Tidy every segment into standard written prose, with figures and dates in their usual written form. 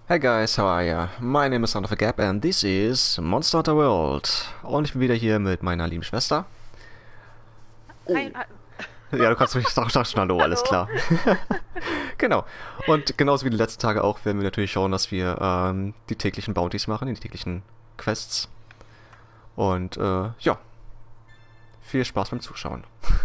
Hey guys, how are ya? My name is Son of a Gap and this is Monster Hunter World. Und ich bin wieder hier mit meiner lieben Schwester. Hi, Oh. Ja, du kannst mich sag schon Hallo, alles hallo. klar. Genau. Und genauso wie die letzten Tage auch werden wir natürlich schauen, dass wir die täglichen Bounties machen, die täglichen Quests. Und ja, viel Spaß beim Zuschauen.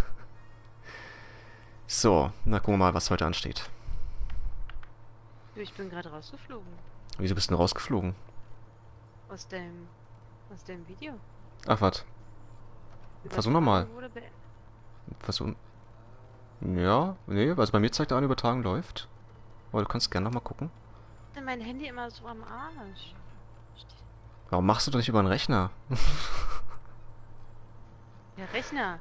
So, na gucken wir mal, was heute ansteht. Du, ich bin gerade rausgeflogen Wieso bist du denn rausgeflogen? aus dem Video. Ach, was? Versuch nochmal. Übertragung wurde beendet. Versuch. Ja, nee, also bei mir zeigt er an, Übertragung läuft. Aber du kannst gerne nochmal gucken. Denn mein Handy immer so am Arsch. Warum machst du doch nicht über einen Rechner? Der Rechner.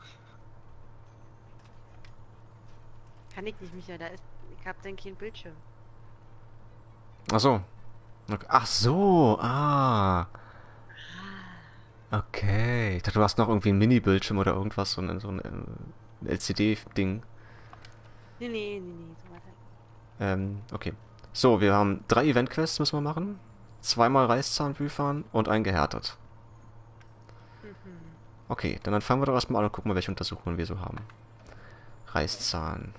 Kann ich nicht, Micha, ich hab denn keinen Bildschirm. Ach so. Okay. Ach so, ah. Okay. Ich dachte, du hast noch irgendwie einen Mini-Bildschirm oder irgendwas, so ein LCD-Ding. Nee, so weiter. Okay. So, wir haben 3 Event-Quests müssen wir machen. Zweimal Reißzahnbüfern und ein gehärtet. Mhm. Okay, dann fangen wir doch erstmal an und gucken mal, welche Untersuchungen wir so haben. Reißzahn.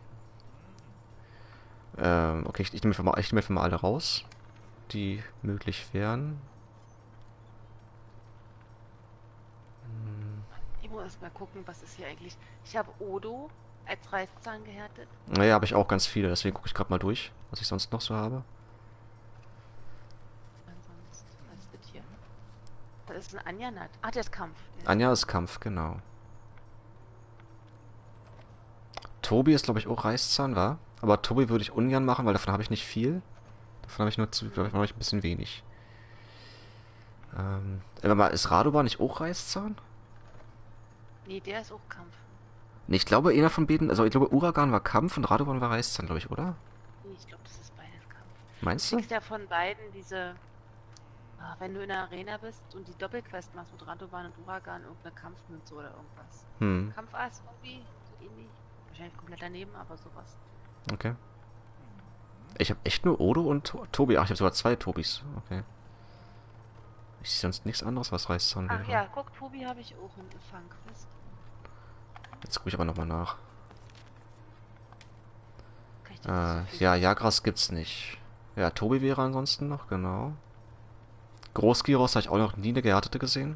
Okay, ich nehme einfach mal alle raus, die möglich wären. Ich muss erst mal gucken, was ist hier eigentlich. Ich habe Odo als Reißzahn gehärtet. Naja, habe ich auch ganz viele, deswegen gucke ich gerade mal durch, was ich sonst noch so habe. Ansonsten, was ist das hier? Das ist ein Anjanat. Ah, der ist Kampf. Der ist Anja Kampf. ist Kampf, genau. Tobi ist, glaube ich, auch Reißzahn, war. Aber Tobi würde ich ungern machen, weil davon habe ich nicht viel. Davon habe ich davon habe ich ein bisschen wenig. Warte mal, ist Radovan nicht auch Reißzahn? Nee, der ist auch Kampf. Nee, ich glaube, einer von beiden, also ich glaube, Uragan war Kampf und Radovan war Reißzahn, glaube ich, oder? Nee, ich glaube, das ist beides Kampf. Du Meinst du? kriegst ja von beiden diese, wenn du in der Arena bist und die Doppelquest machst mit Radovan und Uragan, irgendeine Kampfmünze oder irgendwas. Hm, Kampfass irgendwie, so ähnlich. Wahrscheinlich komplett daneben, aber sowas. okay. Ich habe echt nur Odo und Tobi. Ach, ich habe sogar 2 Tobis. Okay. Ich sehe sonst nichts anderes, was Reißzahn Ach wäre. ja, guck, Tobi habe ich auch in Fangquest. Jetzt gucke ich aber nochmal nach. Kann ich dir nicht so viel Ja, sagen. Jagras gibt's nicht. Ja, Tobi wäre ansonsten noch, genau. Großgyros habe ich auch noch nie eine gehärtete gesehen.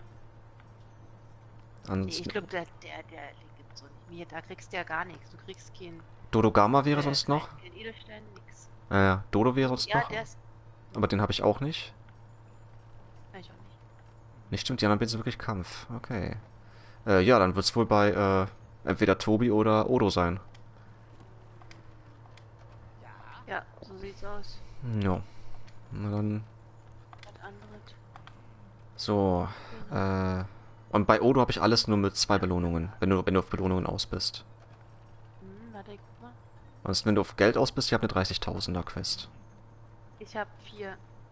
Nee, ich Ansonsten glaube, den gibt's so nicht. Mir, da kriegst du ja gar nichts. Du kriegst Dodogama wäre sonst noch. kein Edelstein, nix. Dodo wäre sonst Ja, noch. der ist, Aber den habe ich auch nicht. weiß ich auch nicht. Nicht stimmt, die anderen beiden sind wirklich Kampf. Okay. Ja, dann wird's wohl bei entweder Tobi oder Odo sein. Ja, so sieht's aus. Ja. Na dann. Was anderes. So. Genau. Äh. Und bei Odo habe ich alles nur mit 2 Belohnungen. Wenn du auf Belohnungen aus bist. Warte, ich guck mal. Ansonsten, wenn du auf Geld aus bist, ich habe eine 30.000er Quest. Ich habe 4,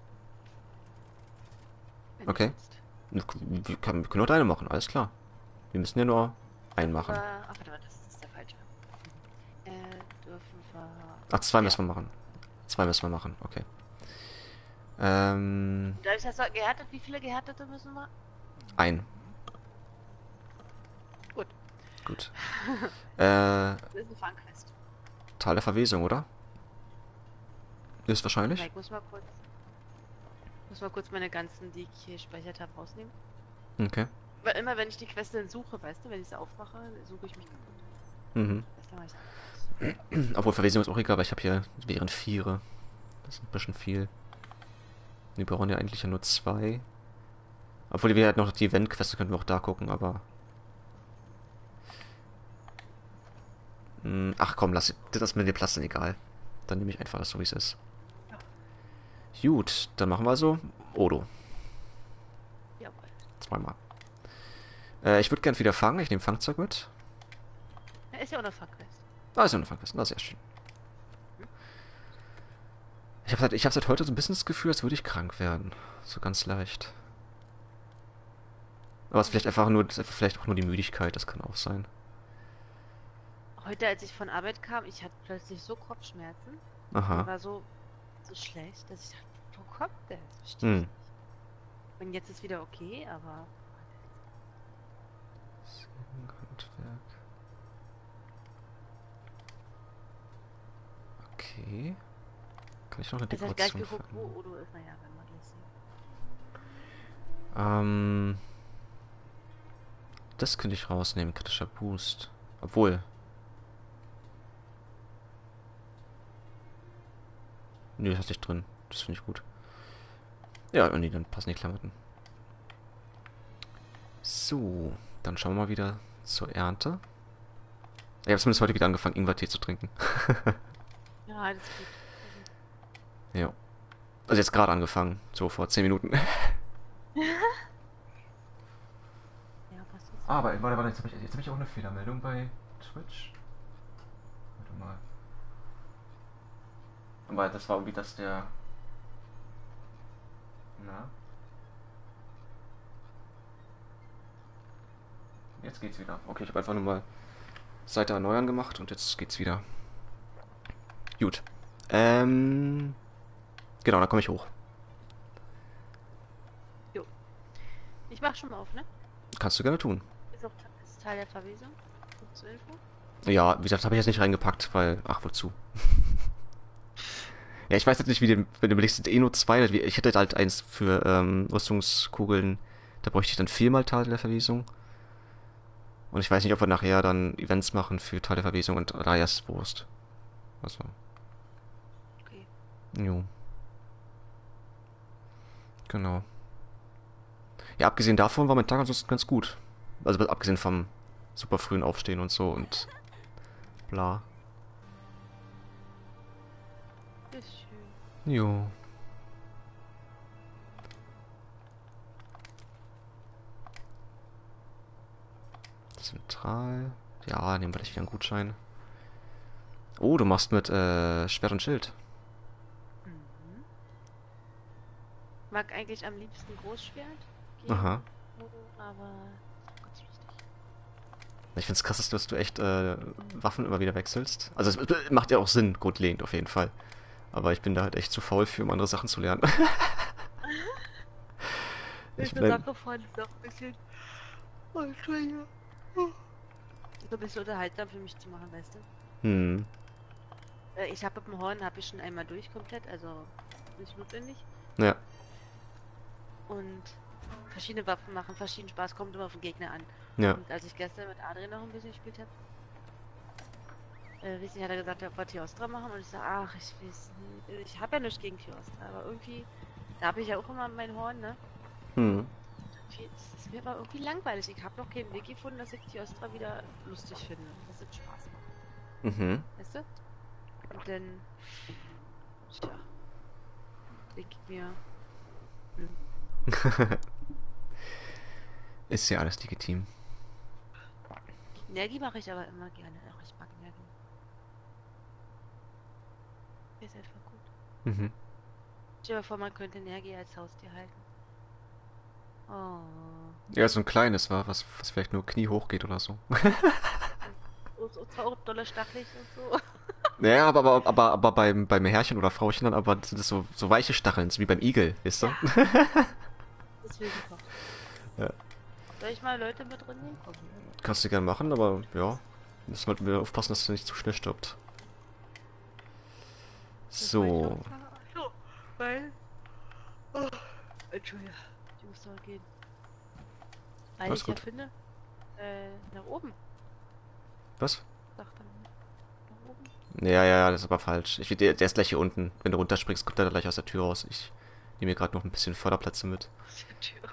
wenn du Okay. willst. Wir können auch deine machen, alles klar. Wir müssen ja nur einen Dürfen machen. wir. Ach, warte mal, das ist der falsche. Dürfen wir. Ach, 2 Ja. müssen wir machen. 2 müssen wir machen, okay. Da ist das gehärtet. Wie viele gehärtete müssen wir? Ein. Gut. Gut. Das ist eine Fangquest. Tal der Verwesung, oder? Ist Warte mal, wahrscheinlich. ich muss mal kurz meine ganzen, die ich hier gespeichert habe, rausnehmen. Okay. Weil immer, wenn ich die Quest dann suche, weißt du, wenn ich sie aufmache, suche ich mich kaputt. Mhm. Das mache ich aus. Obwohl Verwesung ist auch egal, aber ich habe hier wären 4. Das ist ein bisschen viel. Wir brauchen ja eigentlich ja nur 2. Obwohl wir halt noch die Event-Queste könnten wir auch da gucken, aber. Ach komm, lass das mit den Platzen egal. Dann nehme ich einfach das so wie es ist. Ja, Gut, dann machen wir so. Odo. jawohl. Zweimal. Ich würde gern wieder fangen. Ich nehme Fangzeug mit. Ja, ist ja auch eine Fangquest. Ah, ist ja eine Fangqueste. Das ist sehr schön. Ich hab seit heute so ein bisschen das Gefühl, als würde ich krank werden. So ganz leicht. Aber es ist vielleicht einfach nur, vielleicht auch nur die Müdigkeit, das kann auch sein. Heute, als ich von Arbeit kam, ich hatte plötzlich so Kopfschmerzen und Aha. war so so schlecht, dass ich dachte, wo kommt der? Das verstehe ich Hm. nicht. Und jetzt ist wieder okay, aber Handwerk. Okay. Kann ich noch eine es hat gleich Dekoration geguckt, wo finden? Odo ist. Naja, wenn man das sieht. Ähm, das könnte ich rausnehmen. Kritischer Boost. Obwohl. Nö, das hatte ich drin. Das finde ich gut. Ja, nee, dann passen die Klamotten. So, dann schauen wir mal wieder zur Ernte. Ich habe zumindest heute wieder angefangen, Ingwertee zu trinken. Ja, das ist gut. Ja. Also jetzt gerade angefangen. So vor 10 Minuten. Ja, passt jetzt. Aber, warte, jetzt hab ich auch eine Fehlermeldung bei Twitch. Warte mal. Aber das war irgendwie, dass der... Na? Jetzt geht's wieder. Okay, ich habe einfach nur mal Seite erneuern gemacht und jetzt geht's wieder. Gut. Genau, dann komme ich hoch. Jo. Ich mach schon mal auf, ne? Kannst du gerne tun. Ist Teil der Verwesung. Gut zur Info. Ja, wie gesagt, habe ich jetzt nicht reingepackt, weil... Ach, wozu? Ja, ich weiß jetzt nicht, wie dem... Wenn du überlegst, sind eh nur zwei. Ich hätte halt eins für Rüstungskugeln. Da bräuchte ich dann viermal Teil der Verwesung. Und ich weiß nicht, ob wir nachher dann Events machen für Teil der Verwesung und Rayas Wurst. Also, Okay. jo. Genau. Ja, abgesehen davon war mein Tag ansonsten ganz gut. Also abgesehen vom super frühen Aufstehen und so und bla. Ist schön. Jo. Zentral. Ja, nehmen wir gleich wieder einen Gutschein. Oh, du machst mit Schwert und Schild. Mhm. Mag eigentlich am liebsten Großschwert gegen Aha. Odo, aber ganz wichtig. Ich find's krass, dass du echt Waffen immer wieder wechselst. Also es macht ja auch Sinn, grundlegend auf jeden Fall. Aber ich bin da halt echt zu faul für, um andere Sachen zu lernen. Ich Ist eine bin... Sache von so ein bisschen. Oh, Entschuldigung. So ein bisschen unterhaltsam für mich zu machen, weißt du? Hm. Ich habe mit dem Horn habe ich schon einmal durch komplett, also nicht notwendig. Ja. Und verschiedene Waffen machen verschiedenen Spaß, kommt immer auf den Gegner an. Ja. Und als ich gestern mit Adrian noch ein bisschen gespielt habe, weiß nicht, hat er gesagt, er wollte Theostra machen und ich sage, ach, ich weiß nicht, ich habe ja nichts gegen Theostra, aber irgendwie, da habe ich ja auch immer mein Horn, ne? Hm. Es ist mir aber irgendwie langweilig. Ich habe noch keinen Weg gefunden, dass ich Theostra wieder lustig finde, dass es Spaß macht. Mhm. Weißt du? Und dann, tja, denke ich mir, nö. Ist ja alles legitim. Nergi mache ich aber immer gerne. Ach, ich mag Nergi. Der ist einfach gut. Mhm. Stell dir vor, man könnte Nergi als Haustier halten. Oh. Ja, so ein kleines war, was vielleicht nur Knie hoch geht oder so. So zwar dolle stachelig und so. Naja, aber beim Herrchen oder Frauchen dann aber sind das so weiche Stacheln, so wie beim Igel, weißt du? Ja, das wäre super. Ja. Soll ich mal Leute mit drin nehmen? Komm. Kannst du gerne machen, aber ja. Müssen wir halt aufpassen, dass er nicht zu schnell stirbt. Das wollte ich So. auch sagen. Ach so, weil. Oh, Entschuldigung, ich muss doch gehen. Weil Alles ich ja gut. finde, nach oben. Was? Sagt dann nach oben. Ja, das ist aber falsch. Der ist gleich hier unten. Wenn du runterspringst, kommt er gleich aus der Tür raus. Ich nehme mir gerade noch ein bisschen Förderplätze mit. Aus der Tür.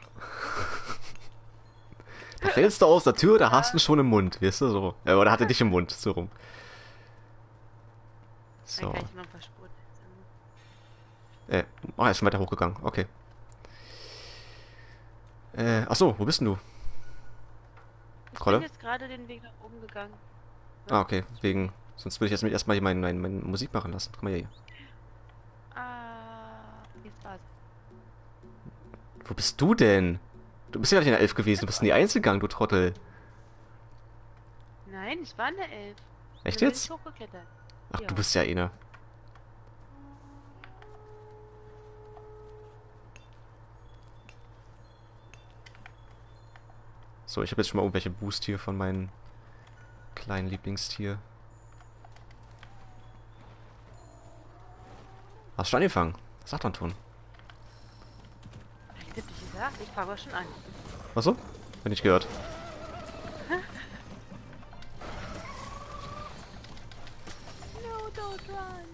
Da fällst du aus der Tür, da hast du Ja. ihn schon im Mund, weißt du, so. Oder hat er dich im Mund, so rum. Dann So. kann ich mal ein paar Spuren setzen. Er ist schon weiter hochgegangen, okay. Ach so, wo bist denn du? Ich Kolle? bin jetzt gerade den Weg nach oben gegangen. Ah, okay, wegen... Sonst würde ich jetzt erstmal hier meine Musik machen lassen. Guck mal hier. Jetzt war's. Wo bist du denn? Du bist ja nicht in der Elf gewesen, du bist in die Eins gegangen, du Trottel. Nein, ich war in der 11. Echt Dann bin jetzt? ich hochgeklettert. Ach, Ja. du bist ja eine. So, ich habe jetzt schon mal irgendwelche Boost hier von meinem kleinen Lieblingstier. Hast du schon angefangen? Sagt Anton. Ich hab nicht gesagt, ich fange schon an. Achso? Hab ich gehört. No, don't run.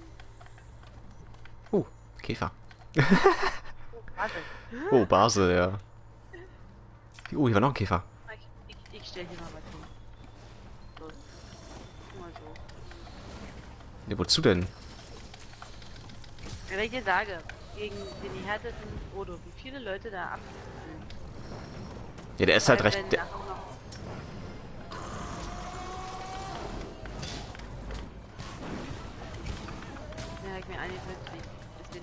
Käfer. Warte. Oh, Basel, ja. Hier war noch ein Käfer. Ich stell hier mal was hin. So. Mal so. Ne, wozu denn? Wenn ich dir sage, gegen den härtesten Odo, wie viele Leute da absitzen. Ja, der ist halt recht... Wenn Der, nachher noch- Ja, ich mir eigentlich wirklich. Bisschen.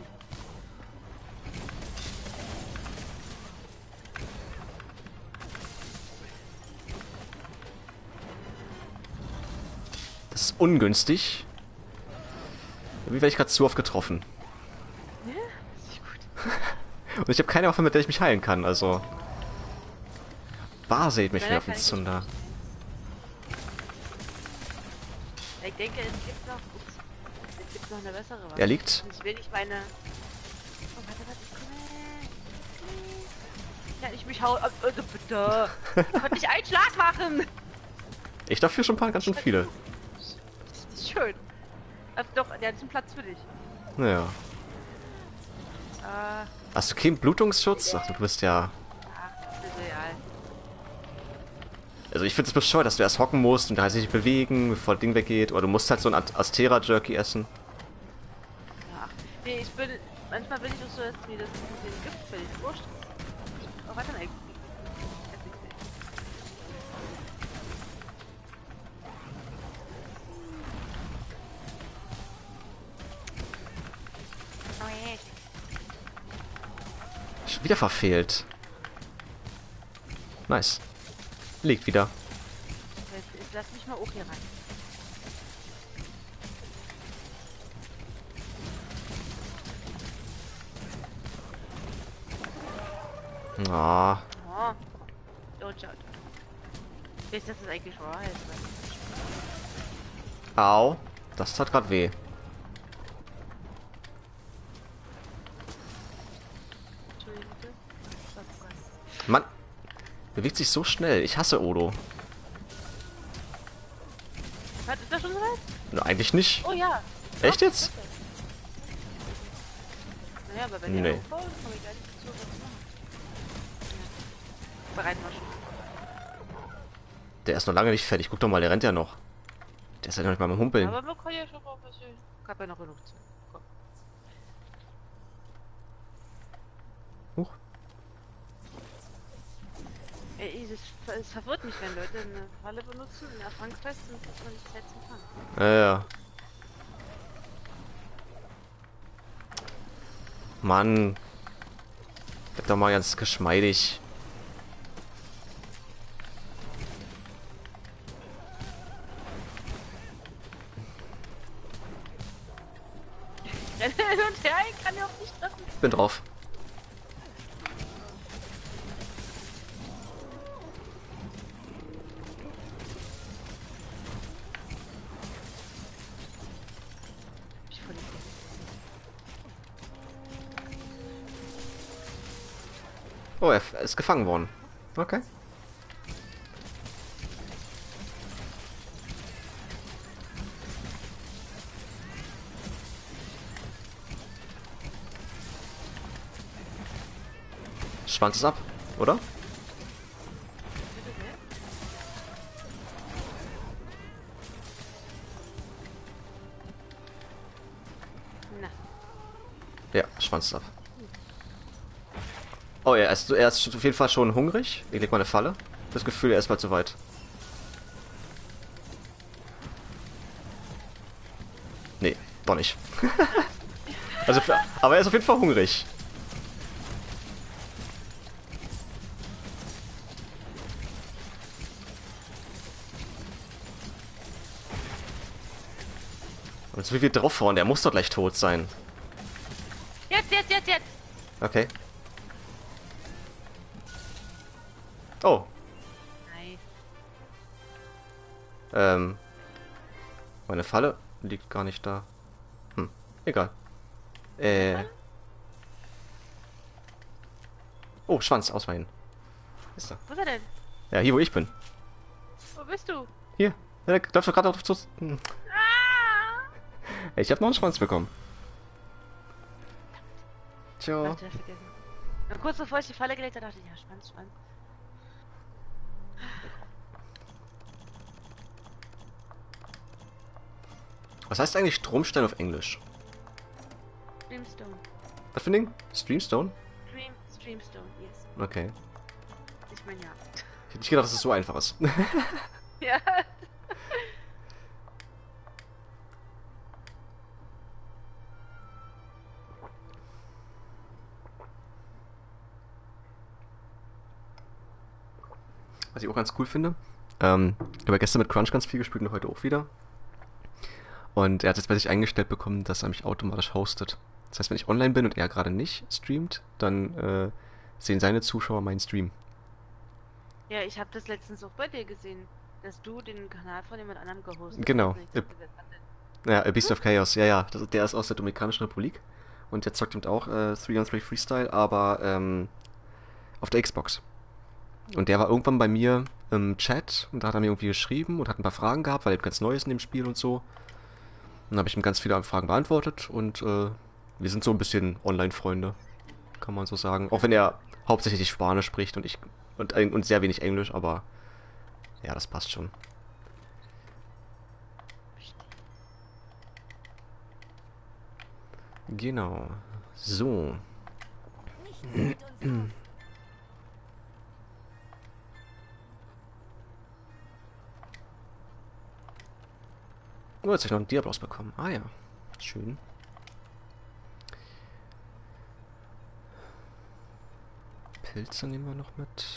das ist ungünstig. Irgendwie werde ich gerade zu oft getroffen. Ja, das ist gut. Und ich habe keine Waffe, mit der ich mich heilen kann, also... Basel mich wieder auf den Kann ich Zunder. nicht verstehen. Ich denke, es gibt noch. Ups, es gibt noch eine bessere Waffe. Er liegt. Und ich will nicht meine. Oh, warte, ich komme. Ja, ich mich hau. Also bitte. Ich konnte nicht einen Schlag machen. Ich dafür schon ein paar, ganz schön viele. Das ist schön. Also doch, der hat einen Platz für dich. Naja. Ah, Hast du keinen Blutungsschutz? Ach, du bist ja... das ist real. Also ich finde es bescheuert, dass du erst hocken musst und 30 dich bewegen, bevor das Ding weggeht. Oder du musst halt so ein Astera-Jerky essen. Ach, nee, ich bin. Manchmal bin ich auch so, dass mir das nicht gibt, völlig wurscht. Oh, warte mal, ich. Oh je. Schon wieder verfehlt. Nice. Liegt wieder. Jetzt lass mich mal auch hier rein. Ah, Oh. Don't shout. Weißt du, dass das eigentlich Raw heißt, ne? au. Das tat grad weh. Entschuldigung bitte. Oh Gott. Mann. Bewegt sich so schnell. Ich hasse Odo. Warte, ist das schon soweit? Na, eigentlich nicht. Oh ja. Echt jetzt? Okay. Naja, aber wenn Nee. ihr aufbaut, komme ich gar nicht dazu, was zu machen. Ja. Bereiten wir schon. Der ist noch lange nicht fertig. Guck doch mal, der rennt ja noch. Der ist ja noch nicht mal am Humpeln. Aber wir können ja schon mal ein bisschen. Ich hab ja noch genug zu. Komm. Huch. Ey, es verwirrt mich, wenn Leute eine Falle benutzen, in der Fangquest und das man nicht Zeit zum Fangen. Ja, ja. Mann. Bleib doch mal ganz geschmeidig. Renne hin und her, ich kann ja auch nicht treffen. Ich bin drauf. Ich voll nicht. Oh, er ist gefangen worden. Okay. Schwanz ist ab, oder? Na, Ja, Schwanz ist ab. Oh, er ist auf jeden Fall schon hungrig. Ich leg mal eine Falle. Das Gefühl, er ist bald soweit. Nee, doch nicht. Also, aber er ist auf jeden Fall hungrig. Und so wie wir draufhauen, der muss doch gleich tot sein. jetzt! Okay. Oh, Meine Falle liegt gar nicht da. Egal. Äh. Oh, Schwanz, ausweichen. Ist da. Wo ist er denn? Ja, hier wo ich bin. Wo bist du? Hier. Ja, da darfst du gerade auf zu. Ah! Ich hab noch einen Schwanz bekommen. Tja. Ach, der vergessen. Und kurz bevor ich die Falle gelegt habe, dachte ich, ja, Schwanz, Schwanz. Was heißt eigentlich Stromstein auf Englisch? Streamstone. Was für ein Ding? Streamstone? Streamstone, yes. Okay. Ich meine ja. Ich hätte nicht gedacht, dass es so einfach ist. Ja. Was ich auch ganz cool finde. Ich habe gestern mit Crunch ganz viel gespielt und heute auch wieder. Und er hat jetzt bei sich eingestellt bekommen, dass er mich automatisch hostet. Das heißt, wenn ich online bin und er gerade nicht streamt, dann sehen seine Zuschauer meinen Stream. Ja, ich habe das letztens auch bei dir gesehen, dass du den Kanal von jemand anderem gehostet Genau. hast. Und ich dachte, wer kann denn? Ja, A Beast of Chaos, ja, ja. Der ist aus der Dominikanischen Republik. Und der zockt eben auch 3-on-3 Freestyle, aber auf der Xbox. Und der war irgendwann bei mir im Chat und da hat er mir irgendwie geschrieben und hat ein paar Fragen gehabt, weil er ganz neu ist in dem Spiel und so. Und dann habe ich ihm ganz viele Fragen beantwortet und wir sind so ein bisschen Online-Freunde, kann man so sagen. Auch wenn er hauptsächlich Spanisch spricht und sehr wenig Englisch, aber ja, das passt schon. Genau. So. Oh, jetzt habe ich noch einen Diablos bekommen. Ah ja. Schön. Pilze nehmen wir noch mit.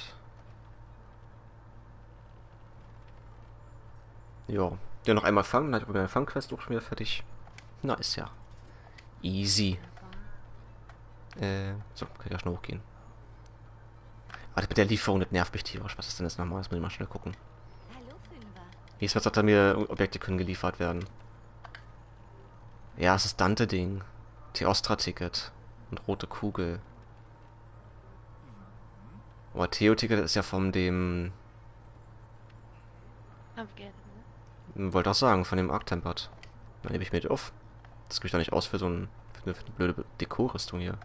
Ja. Ja, noch einmal fangen, dann habe ich meine Fangquest auch schon wieder fertig. Na, ist ja. Easy. So, kann ich auch schon hochgehen. Warte, mit der Lieferung, das nervt mich tierisch. Was ist denn jetzt nochmal? Das muss ich mal schnell gucken. Wie ist was, sagt er mir, Objekte können geliefert werden. Ja, es ist Dante-Ding. Theostra-Ticket. Und rote Kugel. Aber Theo-Ticket ist ja von dem... Kampfgärte, ne? Wollte auch sagen, von dem Arc-Tempered. Dann nehme ich mir das auf. Das kriege ich doch nicht aus für so ein... Für eine blöde Dekorrüstung hier.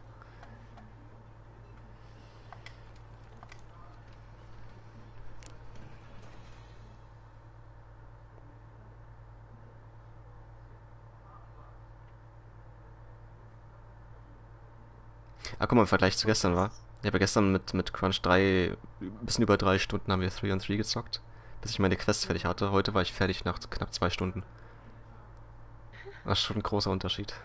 Ah, guck mal, im Vergleich zu gestern war. Ich habe ja gestern mit Crunch 3, ein bisschen über 3 Stunden haben wir 3-on-3 gezockt, bis ich meine Quest fertig hatte. Heute war ich fertig nach knapp 2 Stunden. Das ist schon ein großer Unterschied.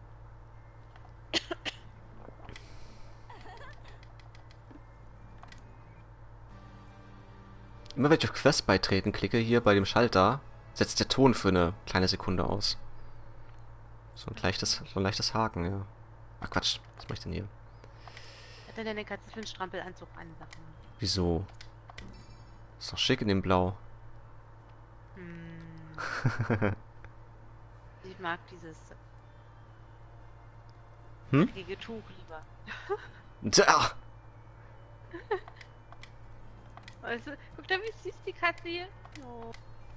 Immer wenn ich auf Quest beitreten klicke, hier bei dem Schalter, setzt der Ton für eine kleine Sekunde aus. So ein leichtes Haken, ja. Ach Quatsch, was mach ich denn hier? Hat er deine Katze für einen Strampelanzug an? Sag mal. Wieso? Ist doch schick in dem Blau. Ich mag dieses Hm? dreckige Tuch lieber. Da! Weißt du, guck da, wie süß die Katze hier. Oh.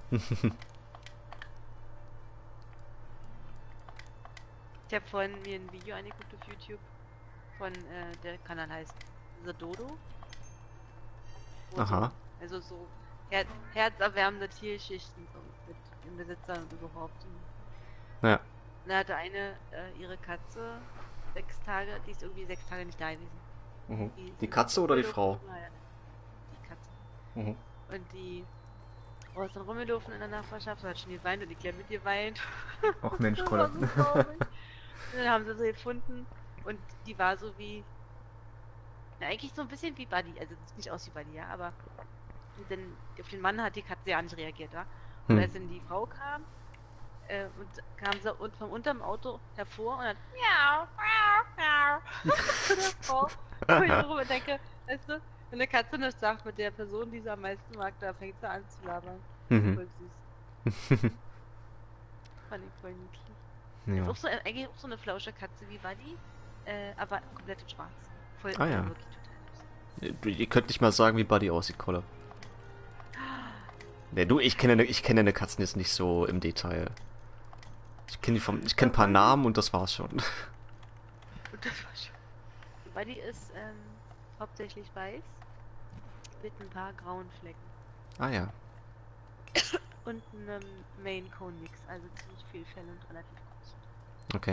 Ich habe vorhin mir ein Video angeguckt auf YouTube von, der Kanal heißt The Dodo. Wo Aha. So, also so herzerwärmende Tierschichten so mit den Besitzern und überhaupt. Ja. Da hatte eine ihre Katze 6 Tage, die ist irgendwie 6 Tage nicht da gewesen. Mhm. Die ist Die Katze oder die Frau? Die Katze. Mhm. Und die ist dann rumgelaufen in der Nachbarschaft, hat schon geweint und ich glaube mit ihr weint. Ach Mensch, Das Koller. war so traurig. Und dann haben sie sie gefunden und die war so wie, na, eigentlich so ein bisschen wie Buddy, also sieht nicht aus wie Buddy, ja, aber denn auf den Mann hat die Katze ja nicht reagiert, ja. Und als dann die Frau kam, und kam sie von unterm Auto hervor und dann miau, miau, miau. Zu der Frau. Wo ich darüber denke, weißt du, wenn eine Katze nicht sagt mit der Person, die sie am meisten mag, da fängt sie an zu labern. Mhm. Voll süß. Fand ich voll niedlich. Ist Ja. auch so, eigentlich auch so eine Flauschekatze wie Buddy, aber komplett in schwarz. Voll, Ah also ja. wirklich total Ihr könnt nicht mal sagen, wie Buddy aussieht, Kolle. süß. Ne, du, ich kenne deine Katzen jetzt nicht so im Detail. Ich kenne ein Ja, paar Buddy. Namen und das war's schon. Und das war schon. Buddy ist hauptsächlich weiß mit ein paar grauen Flecken. Ah ja. Und einem Maine Coon Mix, also ziemlich viel Fell und relativ groß. Okay.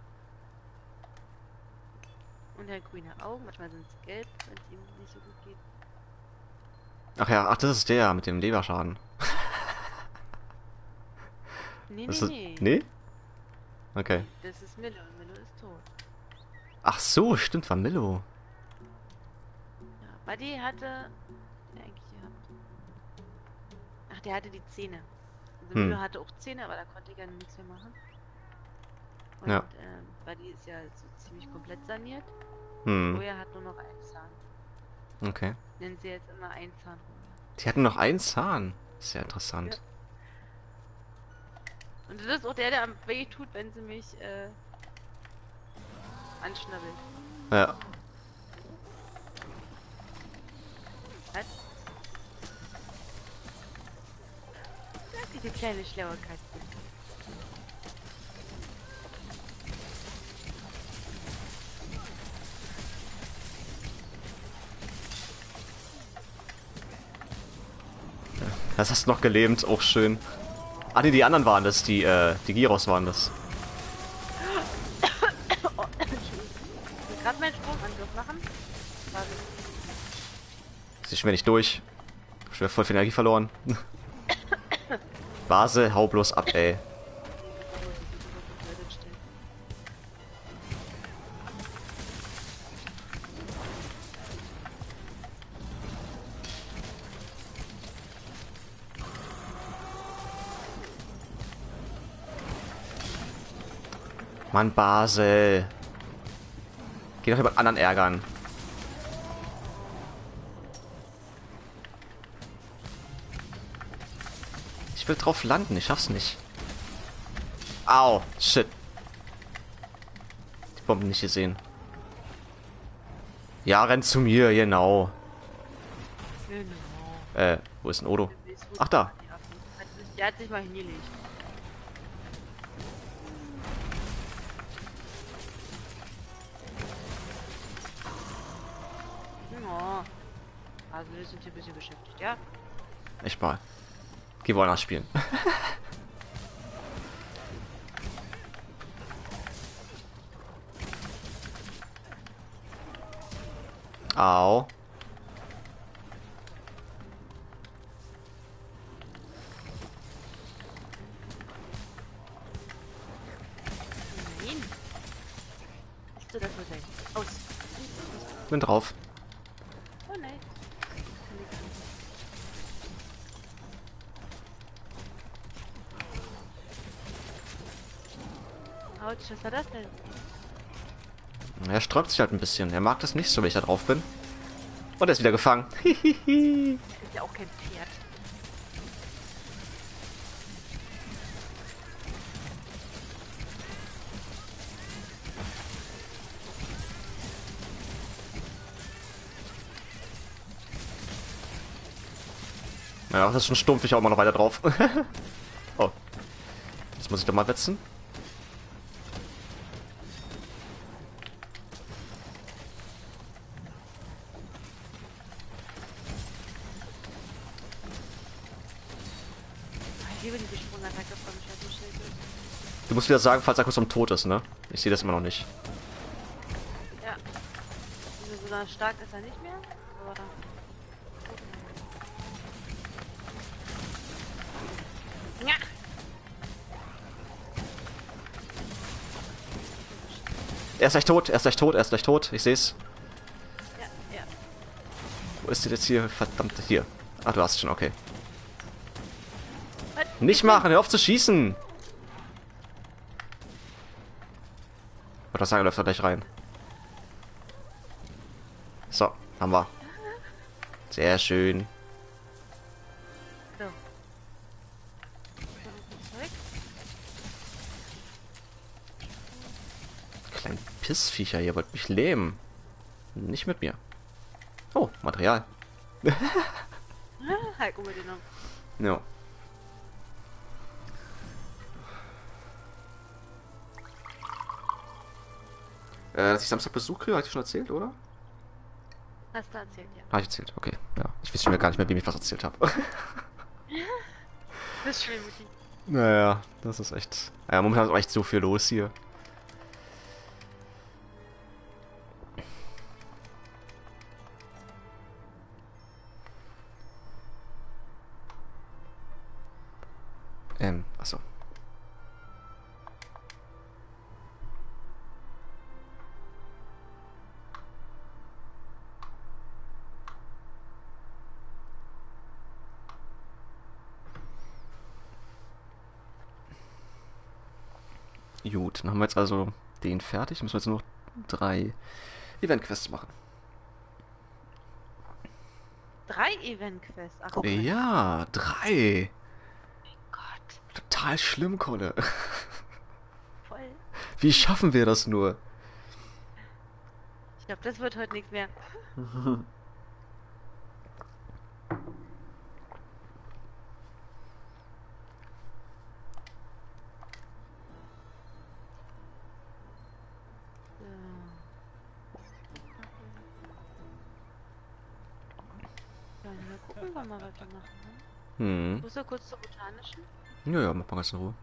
Und er hat grüne Augen, manchmal sind es gelb, wenn es ihm nicht so gut geht. Ach ja, ach, das ist der mit dem Leberschaden. Nee, Das nee, ist, nee. nee? Okay. Nee, das ist Milo und Milo ist tot. Ach so, stimmt, war Millo. Ja, Buddy hatte. Der eigentlich gehabt. Ach, der hatte die Zähne. Also Hm. Milo hatte auch Zähne, aber da konnte ich ja nichts mehr machen. Und Ja. Buddy ist ja so ziemlich komplett saniert. Hm. Roya hat nur noch einen Zahn. Okay. Nennen sie jetzt immer einen Zahn Roya. Die hatten noch einen Zahn. Sehr interessant. Ja. Und das ist auch der am weh tut, wenn sie mich anschnabbelt. Ja. Was? Sag diese kleine schlaue Katze. Das hast du noch gelähmt, auch schön. Ah nee, die anderen waren das, die Gyros waren das. Oh, Entschuldigung. Ich will gerade meinen Sprungangriff machen. Warte. Sie schwer nicht durch. Schwer voll viel Energie verloren. Basel, hau bloß ab, ey. Mann, Basel. Geh doch jemand anderen ärgern. Ich will drauf landen, ich schaff's nicht. Au, shit. Die Bomben nicht gesehen. Ja, renn zu mir, genau. Genau. Wo ist denn Odo? Ach, da. Der hat sich mal hingelegt. Ja. Also wir sind hier ein bisschen beschäftigt, ja? Echt mal. Geh woanders spielen. Au. Nein. Hast du das nur sein? Aus. Bin drauf. Oh nein. Kann ich nicht. Autsch, was war das denn? Er sträubt sich halt ein bisschen. Er mag das nicht so, wenn ich da drauf bin. Und er ist wieder gefangen. Hihihi. Ist ja auch kein Pferd. Ja, das ist schon stumpf. Ich auch mal noch weiter drauf. Oh. Jetzt muss ich doch mal wetzen. Ich liebe diese Sprungattacke von Shadow Shield. Du musst wieder sagen, falls er kurz am Tod ist, ne? Ich sehe das immer noch nicht. Ja. Also so stark ist er nicht mehr, aber. Ja. Er ist gleich tot, er ist gleich tot, er ist gleich tot. Ich seh's. Ja, ja. Wo ist der jetzt hier? Verdammt, hier. Ach, du hast schon, okay. Was? Nicht machen, hör auf zu schießen! Ich wollte sagen, er läuft da gleich rein. So, haben wir. Sehr schön. So. Pissviecher, ihr wollt mich lähmen. Nicht mit mir. Oh, Material. Heiko mitgenommen. Ja. Dass ich Samstag Besuch kriege, hatte ich schon erzählt, oder? Hast du erzählt, ja. Habe ich erzählt, okay. Ja. Ich weiß schon wieder gar nicht mehr, wem ich was erzählt habe. Das ist schön, Mutti. Naja, das ist echt... Ja, momentan ist auch echt so viel los hier. Achso. Gut, dann haben wir jetzt also den fertig. Müssen wir jetzt nur noch 3 Event-Quests machen. 3 Event-Quests. Ach, okay. Ja, 3. Gott, Total schlimm, Kolle. voll. Wie schaffen wir das nur? Ich glaube, das wird heute nichts mehr. Ja, dann gucken wir mal, was wir machen. Ne? Hm. Muss er kurz zur botanischen? Ja, ja, mach mal ganz in Ruhe.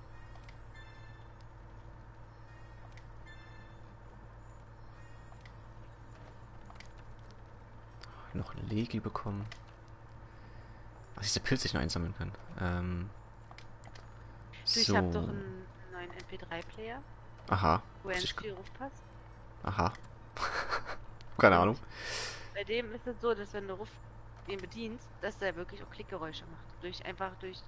Noch ein Legi bekommen. Was diese Pilze ich noch einsammeln kann. Du, ich habe doch einen neuen MP3-Player, Aha. wo ganz viel passt. Aha. Keine Ahnung. Bei dem ist es so, dass wenn du Ruf den bedienst, dass der wirklich auch Klickgeräusche macht. Einfach durch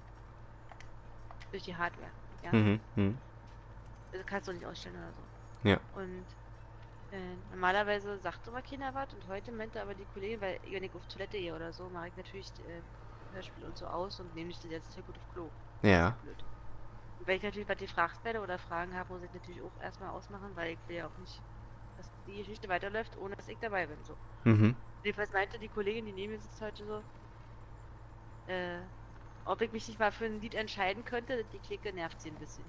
die Hardware. Ja? Mhm. Also kannst du nicht ausstellen oder so. Ja. Und normalerweise sagt immer keiner was und heute meinte aber die Kollegin, weil wenn ich auf Toilette gehe oder so, mache ich natürlich Hörspiel und so aus und nehme nicht jetzt sehr gut auf Klo. Ja. Blöd. Und wenn ich natürlich bei dir gefragt werde oder Fragen habe, muss ich natürlich auch erstmal ausmachen, weil ich will ja auch nicht, dass die Geschichte weiterläuft, ohne dass ich dabei bin. So. Mhm. Jedenfalls meinte die Kollegin, die neben mir sitzt heute so, ob ich mich nicht mal für ein Lied entscheiden könnte, die Clique nervt sie ein bisschen.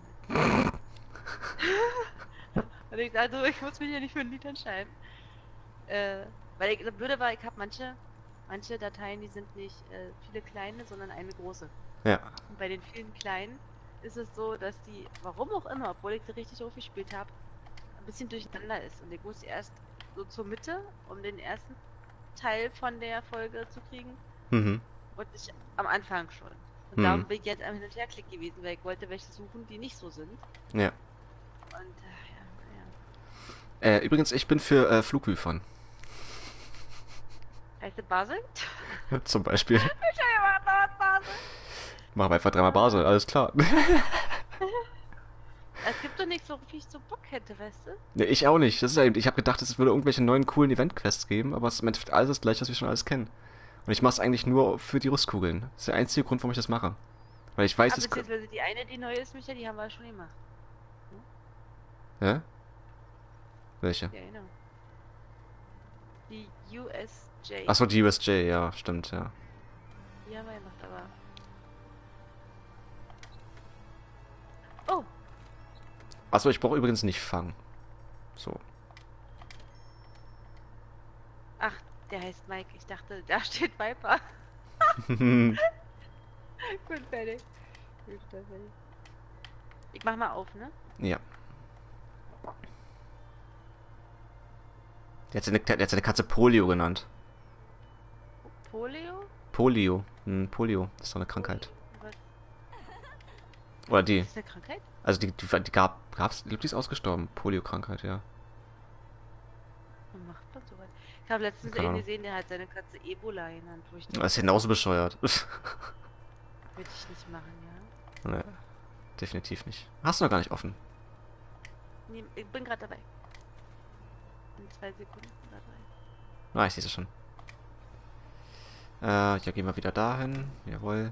Und ich dachte, ich muss mich ja nicht für ein Lied entscheiden. Weil ich, das Blöde war, ich habe manche Dateien, die sind nicht viele kleine, sondern eine große. Ja. Und bei den vielen kleinen ist es so, dass die, warum auch immer, obwohl ich sie richtig aufgespielt habe, ein bisschen durcheinander ist. Und ich muss erst so zur Mitte, um den ersten Teil von der Folge zu kriegen. Mhm. Und nicht am Anfang schon. Und darum bin ich jetzt am Hin- und Herklick gewesen, weil ich wollte welche suchen, die nicht so sind. Ja. Und Übrigens, ich bin für Flughüfern. heißt das Basel? Zum Beispiel. Ich habe gemacht, Basel. Machen wir einfach 3-mal Basel, alles klar. Es gibt doch nichts, worauf ich so Bock hätte, weißt du? Nee, ich auch nicht. Das ist ja eben, ich habe gedacht, es würde irgendwelche neuen coolen Event-Quests geben, aber es ist im Endeffekt alles das gleiche, was wir schon alles kennen. Und ich mache es eigentlich nur für die Rüstkugeln. Das ist der einzige Grund, warum ich das mache. Weil ich weiß, Aber es... beziehungsweise die eine, die neu ist, Micha, die haben wir schon gemacht. Hä? Welche? Ja, genau. Die USJ. Achso, die USJ, ja, stimmt, ja. Die haben wir gemacht, aber... Oh, Achso, ich brauche übrigens nicht fangen. So. ach, der heißt Mike. Ich dachte, da steht Viper. Gut, fertig. Gut, fertig. Ich mach mal auf, ne? Ja. Der hat seine Katze Polio genannt. Polio? Polio. Polio. Das ist doch eine Krankheit. Was Oder die. ist eine Krankheit? Also die gab's, ich glaube, die ist ausgestorben. Polio-Krankheit, ja. Was macht man sowas? Ich habe letztens Keine einen Ahnung. gesehen, der hat seine Katze Ebola genannt, wo ich dachte, Das ist genauso bescheuert. würde ich nicht machen, ja? Nee, definitiv nicht. Hast du noch gar nicht offen. Nee, ich bin gerade dabei. In 2 Sekunden dabei. Ah, ich sehe es schon. Ja, gehen wir wieder dahin. Jawohl.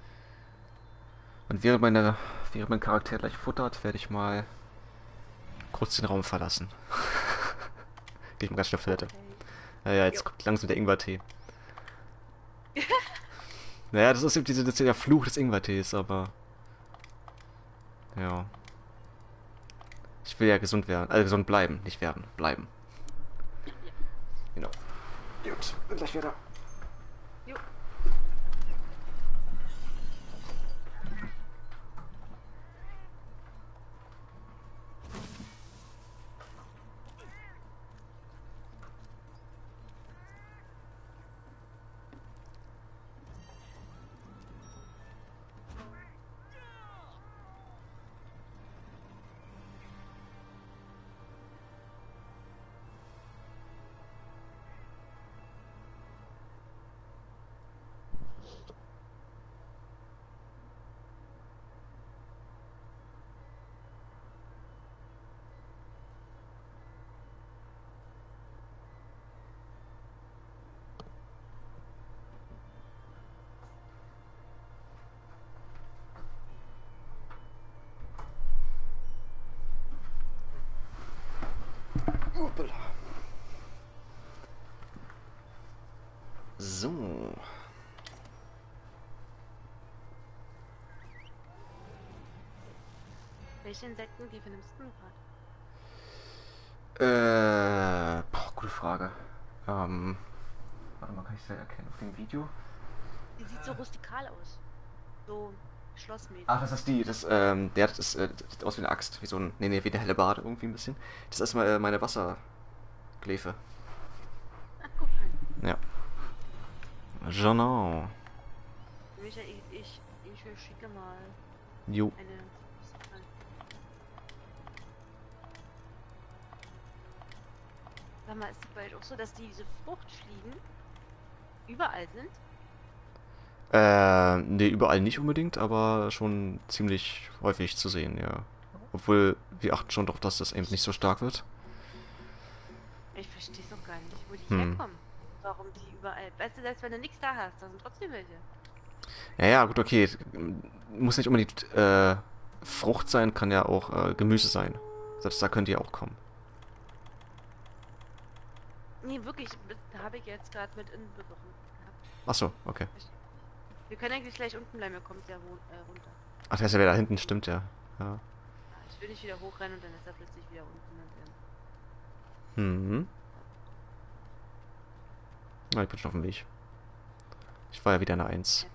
Und während mein Charakter gleich futtert, werde ich mal kurz den Raum verlassen. Geh ich mal ganz schnell auf Toilette. Okay. Ja, jetzt Jo. kommt langsam der Ingwertee. Naja, das ist eben das ist der Fluch des Ingwertees, aber... Ja. Ich will ja gesund werden. Gesund bleiben, nicht werden. Bleiben. Ja. Genau. Gut, bin gleich wieder. Jo. Uppala. So. Welche Insektenkäfer nimmst du gerade? Gute Frage. Warte mal, kann ich das erkennen auf dem Video? Die sieht so rustikal aus. So schlossmäßig. Ach, das ist das sieht aus wie eine Axt, wie so ein, nee, wie eine Hellebarde irgendwie ein bisschen. Das ist mal meine Wassergläfe. Ach, guck an. Ja. Genau. Michael, ich schicke mal Jo. eine. Sag mal, ist es bei euch auch so, dass diese Fruchtfliegen überall sind? Nee, überall nicht unbedingt, aber schon ziemlich häufig zu sehen, ja. Obwohl, wir achten schon darauf, dass das eben nicht so stark wird. Ich verstehe es noch gar nicht, wo die Hm. herkommen. Warum die überall. Weißt du, selbst wenn du nichts da hast, da sind trotzdem welche. Ja, ja, gut, okay. Muss nicht unbedingt Frucht sein, kann ja auch Gemüse sein. Selbst da könnt ihr auch kommen. Nee, wirklich, da habe ich jetzt gerade mit inbegriffen gehabt. Achso, okay. Wir können eigentlich gleich unten bleiben, er kommt ja runter. Ach, der ist ja wieder da hinten, stimmt ja. Ja. Ja, ich will nicht wieder hochrennen und dann ist er plötzlich wieder unten. Mhm. Na, ich bin schon auf dem Weg. Ich war ja wieder eine Eins.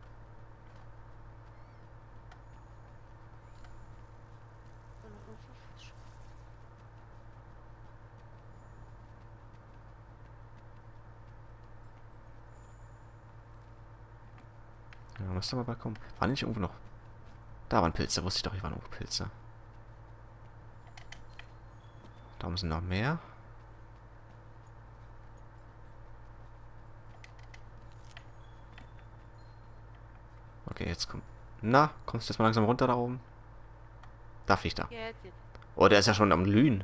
Ja, müsste aber bald kommen. Waren nicht irgendwo noch... Da waren Pilze, wusste ich doch, hier waren irgendwo Pilze. Da oben sind noch mehr. Okay, jetzt kommt... Na, kommst du jetzt mal langsam runter da oben? Da fliegt er. Jetzt. Oh, der ist ja schon am Glühen.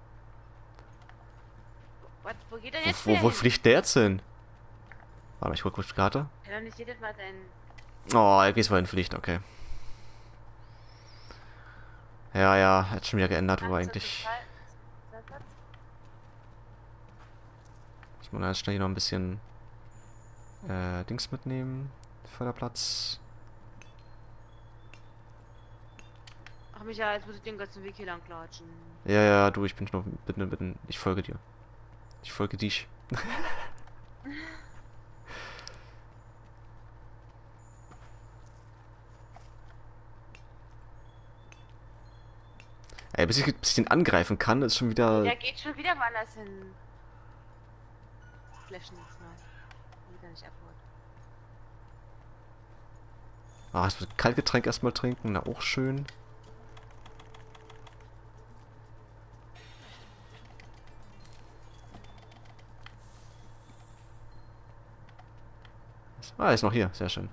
Wo geht er jetzt Wo hin? fliegt der jetzt hin? Warte mal, ich guck kurz die Karte. Kann doch nicht jedes Mal sein... Oh, er geht wohin fliegt, okay. Ja, ja, hat schon wieder geändert, wo er eigentlich... Muss man erst schnell hier noch ein bisschen Dings mitnehmen. Förderplatz. Ach Michael, jetzt muss ich den ganzen Weg hier lang klatschen. Ja, ja, du, ich bin schon mitten. Ich folge dir. Ich folge dich. Ey, bis ich den angreifen kann, ist schon wieder... Der geht schon wieder woanders hin. Flashen jetzt mal. Damit er nicht abhaut. Ah, das Kaltgetränk erstmal trinken, na auch schön. Ah, er ist noch hier, sehr schön.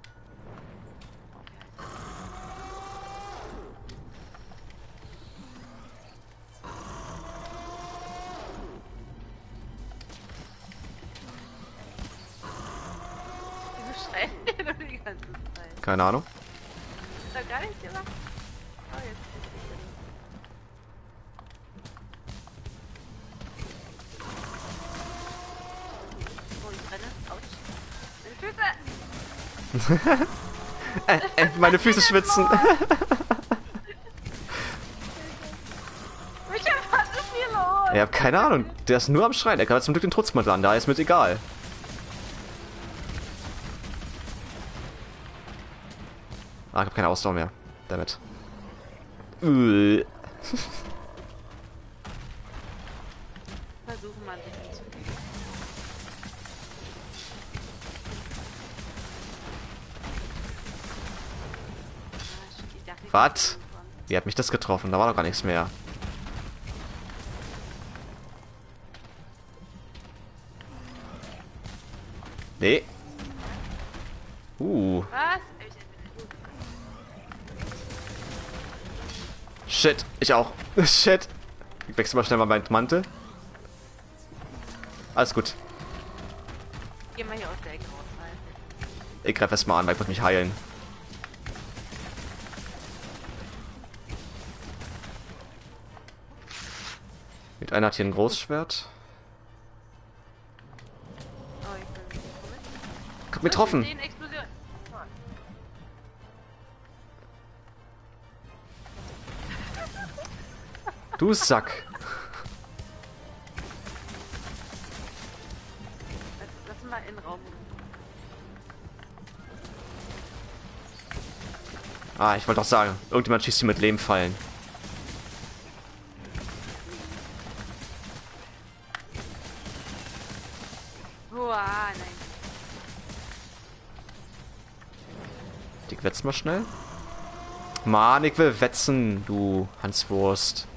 Wieso schreit der nur die ganze Zeit? Keine Ahnung. Ist doch gar nichts gemacht. Oh, jetzt ist es Füße! Meine Füße schwitzen. Micha, was ist hier los? Ich hab keine Ahnung. Der ist nur am Schreien. Er kann zum Glück den Trutzmantel an. Da ist mir egal. Ah, ich hab keine Ausdauer mehr. Damit. Versuchen mal ein bisschen zu. Was? Wie hat mich das getroffen? Da war doch gar nichts mehr. Nee. Was? Shit. Ich auch. Shit. Ich wechsle mal schnell mal meinen Mantel. Alles gut. Geh mal hier aus der Ecke raus, rein. Ich greife erstmal an, weil ich muss mich heilen. Mit einer hat hier ein Großschwert. Oh, ich bin mit. Guck, mir getroffen. Explosion. Du Sack. Lass mal in den Raum. Ah, ich wollte doch sagen, irgendjemand schießt hier mit Lehmfallen. Uah, nein. Ich wetz mal schnell. Mann, ich will wetzen, du Hanswurst.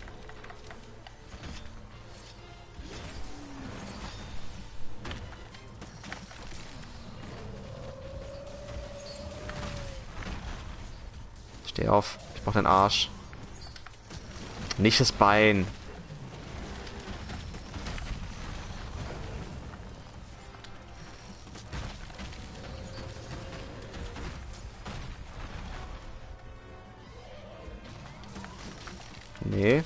Steh auf, ich brauch deinen Arsch. Nicht das Bein. Nee.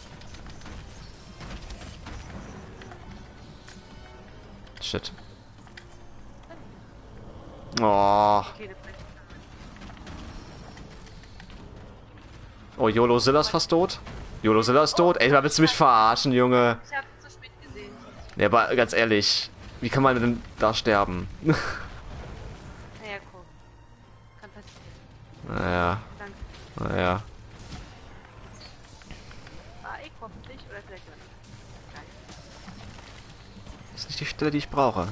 Shit. Oh. Okay, das bleibt. Oh, YOLOzilla ist fast tot. YOLOzilla ist tot. Ey, da willst du mich verarschen, Junge. Ich hab's zu spät gesehen. Ja, aber ganz ehrlich, wie kann man denn da sterben? Naja, guck. Kann passieren. Naja, Danke. naja. War ich hoffentlich oder vielleicht auch nicht. Geil. Das ist nicht die Stelle, die ich brauche.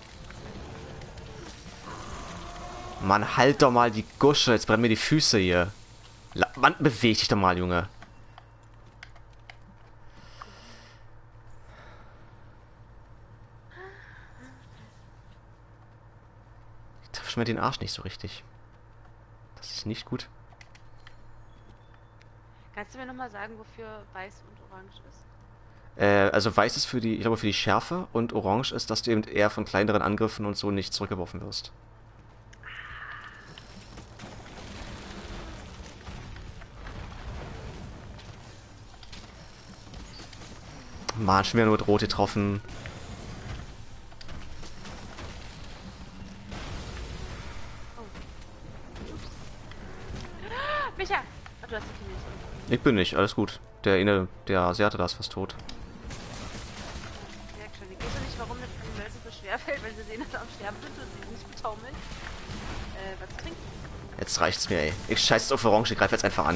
Mann, halt doch mal die Gusche. Jetzt brennen mir die Füße hier. Mann, beweg dich doch mal, Junge. Ich treffe mir den Arsch nicht so richtig. Das ist nicht gut. Kannst du mir nochmal sagen, wofür weiß und orange ist? Also weiß ist für die, ich glaube für die Schärfe und orange ist, dass du eben eher von kleineren Angriffen und so nicht zurückgeworfen wirst. Mann, schon wieder nur mit Rot getroffen. Micha! Ach, du hast die nicht. Ich bin nicht, alles gut. Der Asiate da ist fast tot. Ja, schon. Ich weiß nicht, warum das den Leuten so schwer fällt, wenn sie sehen, dass sie am Sterben sind und sie nicht betaumeln. Was zu trinken? Jetzt reicht's mir, ey. Ich scheiß jetzt auf Orange, ich greife jetzt einfach an.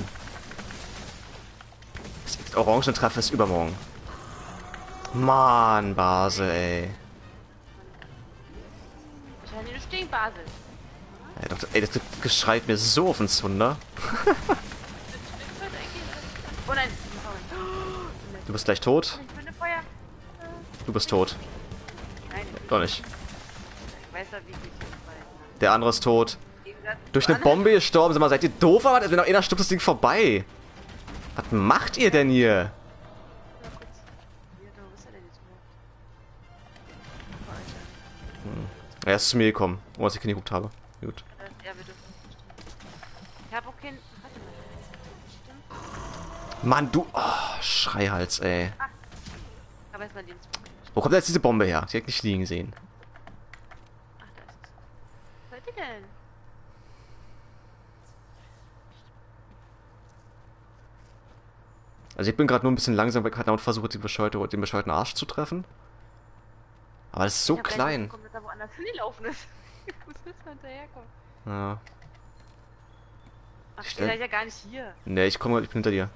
Das Orangen-Treffer ist übermorgen. Mann, Basel, ey. Wahrscheinlich eine Stinkbasel. Ey, das geschreit mir so auf den Zunder. Oh nein! Du bist gleich tot. Ich bin ein Feuer. Du bist tot. Nein, Doch nicht. ich weiß ja, wie ich das Der andere ist tot. weiß. Durch eine Bombe gestorben. Sag mal, seid ihr doof? Aber wenn noch einer stirbt, ist das Ding vorbei. Was macht ihr denn hier? Ja, kurz. Ja, du, was ist er denn jetzt überhaupt? Er ist zu mir gekommen, ohne dass ich hingeguckt habe. Gut. Ja, wir dürfen nicht bestimmen. Ich hab auch keinen. Warte mal. Bestimmt. Mann, du... Oh, Schreihals, ey. Aber erstmal Lebensmittel. Wo kommt jetzt diese Bombe her? Die hab ich nicht liegen sehen. Ach, da ist es. Halt. Also ich bin gerade nur ein bisschen langsam, weil ich gerade versuche, den bescheuerten Arsch zu treffen. Aber es ist so Ich hab gleich klein. mitbekommen, dass er woanders hingelaufen ist. Ich muss jetzt mal hinterherkommen. Ja. Ach, Ich ihr stell... seid ja gar nicht hier. Ne, ich bin hinter dir.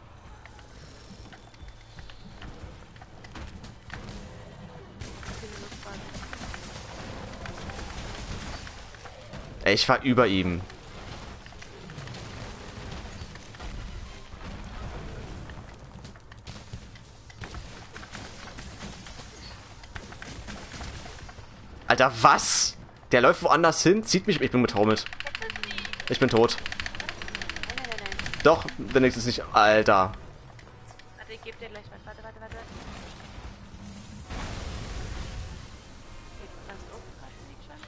Ich bin nur quasi. Ey, ich war über ihm. Alter, was? Der läuft woanders hin, zieht mich... Ich bin betaumelt. Ich bin tot. Nein, nein, nein, nein. Doch, wenigstens nicht... Alter. Warte, ich geb dir gleich was. Warte. Okay, du kannst oben gerade liegt schon.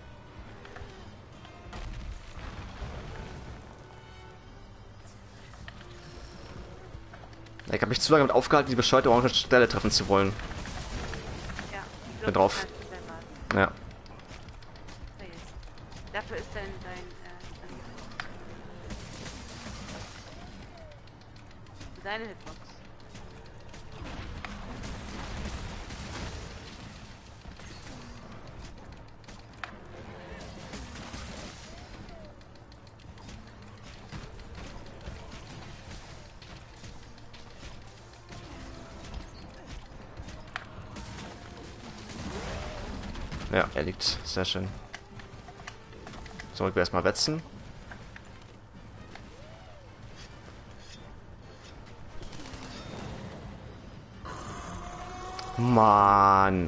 Ich habe mich zu lange damit aufgehalten, die bescheuerte orange Stelle treffen zu wollen. Ja, ich Bin glaub, drauf. du kannst in deinem Laden. Ja. Da jetzt. Dafür ist dein deine Hitbox. Ja, er liegt. Sehr schön. So, ich will erstmal wetzen. Mann.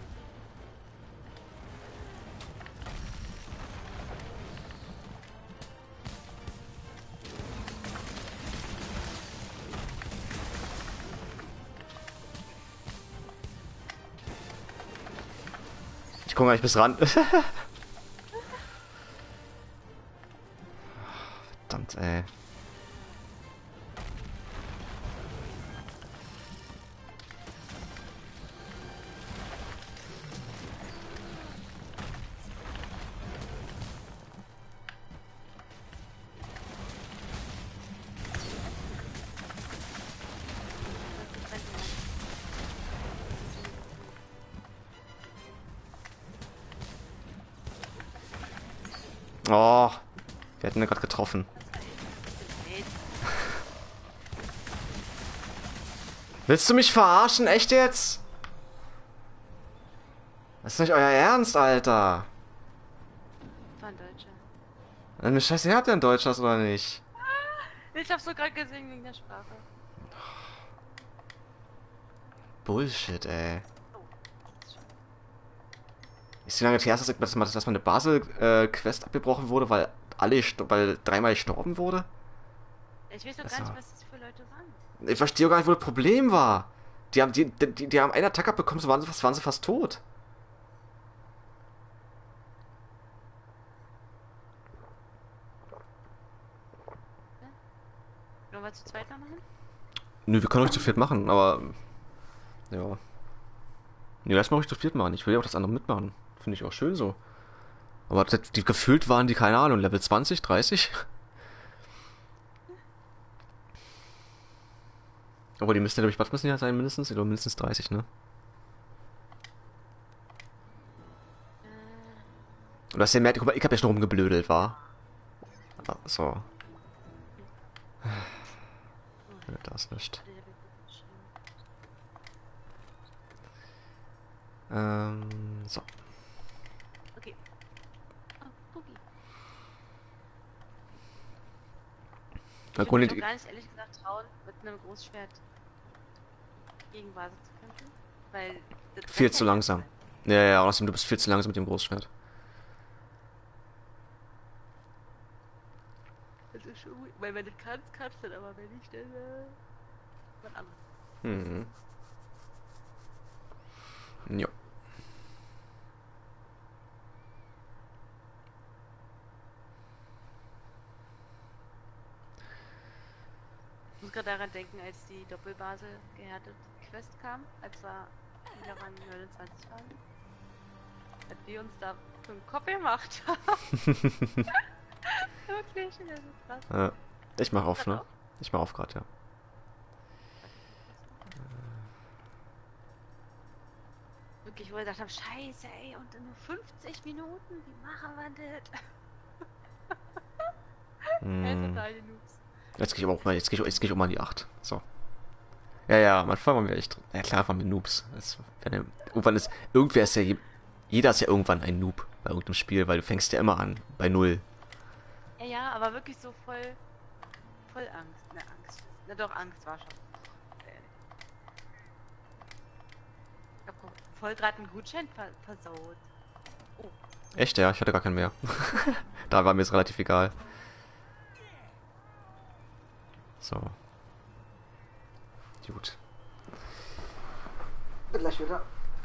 Ich komme gar nicht bis ran. Verdammt, ey. Oh, wir hätten ihn gerade getroffen. Willst du mich verarschen? Echt jetzt? Das ist nicht euer Ernst, Alter. War ein Deutscher. Mir scheiße, habt ihr ein Deutsch hast oder nicht? Ich hab's so gerade gesehen wegen der Sprache. Bullshit, ey. Oh. Ist wie lange her, dass mal eine Basel-Quest abgebrochen wurde, weil weil dreimal gestorben wurde? Ich weiß doch Also, gar nicht, was das für Leute waren. ich verstehe auch gar nicht, wo das Problem war. Die haben einen Attack abbekommen, so waren sie fast tot. Wollen wir zu zweit noch machen? Nö, wir können euch zu viert machen, aber... Ja. Nee, lass mal euch zu viert machen. Ich will ja auch das andere mitmachen. Finde ich auch schön so. Aber die gefühlt waren die, keine Ahnung, Level 20, 30? Aber die müssen ja, glaube ich, was müssen die halt sein, mindestens? Ich glaube, mindestens 30, ne? Und das ist ja merkt, guck mal, ich hab ja schon rumgeblödelt, war. So. Das nicht. So. Okay. Oh, Boogie. Ich Na, würde mich Grunde, auch gar nicht, ehrlich gesagt, trauen, mit einem Großschwert gegen Vase zu kämpfen. Weil das viel rennt zu ja langsam. ganz Ja, ja, außerdem, du bist viel zu langsam mit dem Großschwert. weit. Das ist schon gut. Weil wenn du kannst du, aber wenn nicht, dann was anderes. Mhm. Ja. Ich muss gerade daran denken, als die Doppelbase gehärtet Quest kam, als wir wieder an 29 waren. Hat die uns da für den Kopf gemacht. Wirklich, das ist krass. Ich mach auf, ne? Ich mach auf grad, ja. wirklich, wo wir gedacht haben, scheiße, ey, und in nur 50 Minuten, wie machen wir das? Ey, total die Noobs. Jetzt gehe ich aber auch mal, jetzt geh ich auch mal an die 8. So. Ja, ja, am Anfang waren wir echt. Ja klar, waren wir Noobs. Irgendwann ist. Irgendwer ist ja. Jeder ist ja irgendwann ein Noob bei irgendeinem Spiel, weil du fängst ja immer an, bei null. Ja, ja, aber wirklich so voll Angst. Ne, Angst. Na doch, Angst war schon. Ich hab voll gerade einen Gutschein versaut. Oh, Echt, ja, ich hatte gar keinen mehr. Da war mir es relativ egal. So. Gut. Bin gleich wieder.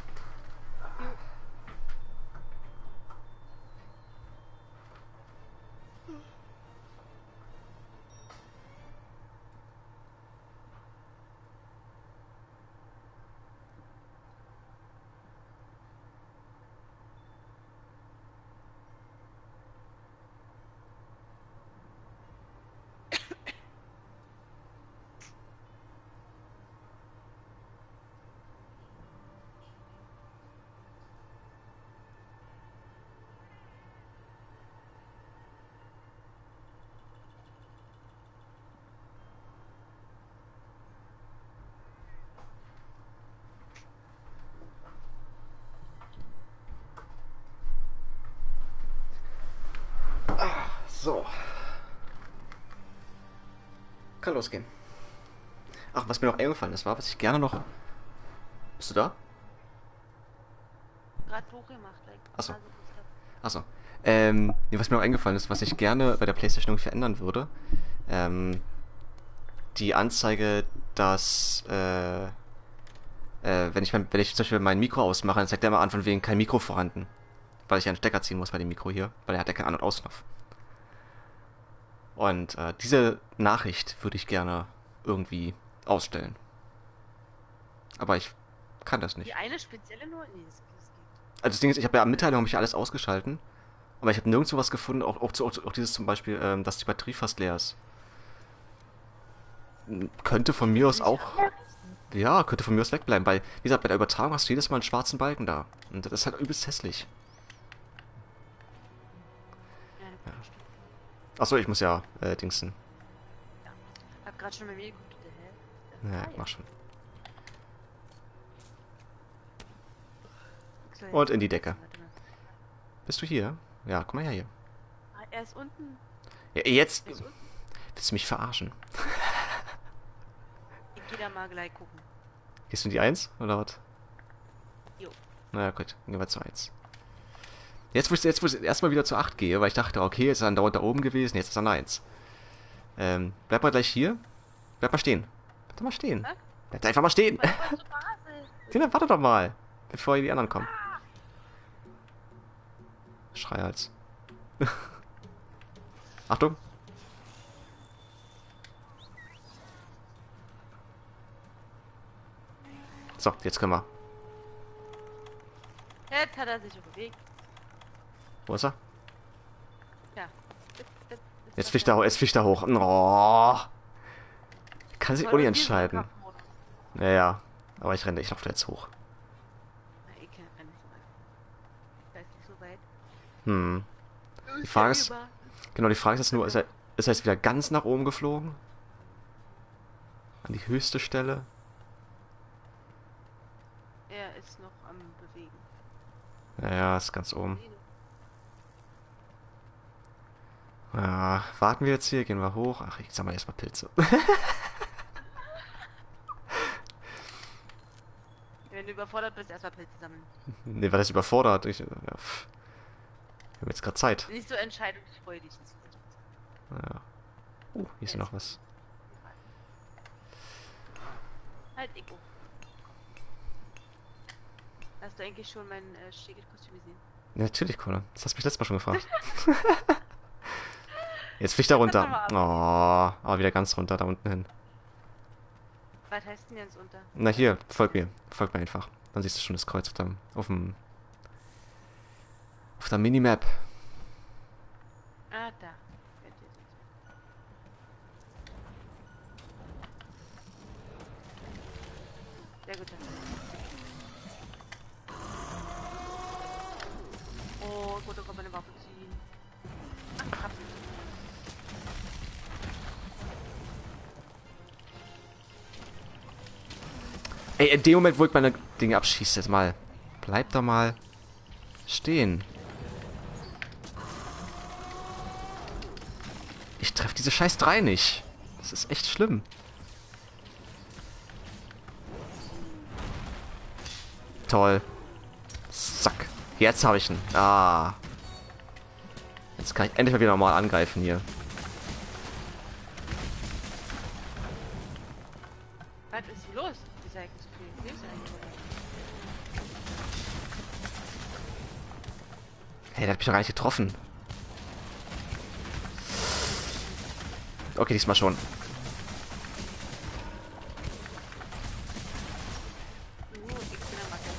So. Kann losgehen. Ach, was mir noch eingefallen ist, war, was ich gerne noch. Bist du da? gerade hochgemacht, like. Achso. Also, gut, stopp. Achso. Nee, was mir noch eingefallen ist, was ich gerne bei der PlayStation irgendwie verändern würde. Ähm, die Anzeige, dass, wenn ich zum Beispiel mein Mikro ausmache, dann zeigt der immer an, von wegen kein Mikro vorhanden. Weil ich einen Stecker ziehen muss bei dem Mikro hier, weil er hat ja keinen An- und Ausknopf. Und diese Nachricht würde ich gerne irgendwie ausstellen. Aber ich kann das Die nicht. eine spezielle nur? Nee, das geht. Also das Ding ist, ich habe ja Mitteilung habe ich ja alles ausgeschalten, aber ich habe nirgendwo was gefunden, auch dieses zum Beispiel, dass die Batterie fast leer ist. Könnte von mir aus Nicht auch, anmerken? ja, könnte von mir aus wegbleiben, weil, wie gesagt, bei der Übertragung hast du jedes Mal einen schwarzen Balken da. Und das ist halt übelst hässlich. Ja, Ja. stimmt. Achso, ich muss ja, dingsen. Ja. Hab gerade schon bei mir geguckt, hä? Ja, Ja. mach schon. So, Und jetzt in die mal. Decke. Warte mal. Bist du hier? Ja, komm mal her hier. Ah, er ist unten. Ja, jetzt Er ist unten. willst du mich verarschen. Ich geh da mal gleich gucken. Gehst du in die 1 oder was? Jo. Naja, gut, dann gehen wir zu 1. Jetzt, wo ich erstmal wieder zu 8 gehe, weil ich dachte, okay, jetzt ist er dauernd da oben gewesen, jetzt ist er eine 1. Bleib mal gleich hier. Bleib mal stehen. Bleib doch mal stehen. Was? Bleib da einfach mal stehen. Ich wollte zur Basis. Tina, warte doch mal, bevor die anderen kommen. Schreihals. Achtung. So, jetzt können wir. Jetzt hat er sich bewegt. Wo ist er? Ja. Jetzt fliegt er hoch. Oh. Kann sich Voll Uni in entscheiden. Kampfmodus. Ja, ja. Aber ich laufe jetzt hoch. Na, ich kann nicht so weit. Da ist nicht so weit. Hm. Du Die Frage ja ist, über. genau, die Frage ist jetzt nur, ist er jetzt wieder ganz nach oben geflogen? An die höchste Stelle? Er ist noch am Bewegen. Ja, ja, ist ganz oben. Nee, Ja, warten wir jetzt hier, gehen wir hoch. Ach, ich sag mal erstmal Pilze. wenn du überfordert bist, erstmal Pilze sammeln. Nee, weil das überfordert. Wir haben jetzt gerade Zeit. Nicht so entscheidungsfreudig. Ja. Hier ist noch was. Halt, Ego. Hast du eigentlich schon mein Schägerkostüm gesehen? Ja, natürlich, Connor. Das hast du mich letztes Mal schon gefragt. Jetzt fliegt er runter. Oh, aber wieder ganz runter, da unten hin. Was heißt denn jetzt unter? Na hier, folg mir. Folg mir einfach. Dann siehst du schon das Kreuz auf der Minimap. Ah, da. Sehr gut. gut, da kann man eine Waffe ziehen. Ach, ich hab's nicht. Ey, in dem Moment, wo ich meine Dinge abschieße, jetzt mal. Bleib doch mal stehen. Ich treffe diese scheiß 3 nicht. Das ist echt schlimm. Toll. Zack. Jetzt habe ich ihn. Ah. Jetzt kann ich endlich mal wieder normal angreifen hier. Was ist denn los? Die sagen zu viel. Hilfe eigentlich. Hey, der hat mich doch gar nicht getroffen. Okay, diesmal schon. Ich bin am Wackeln.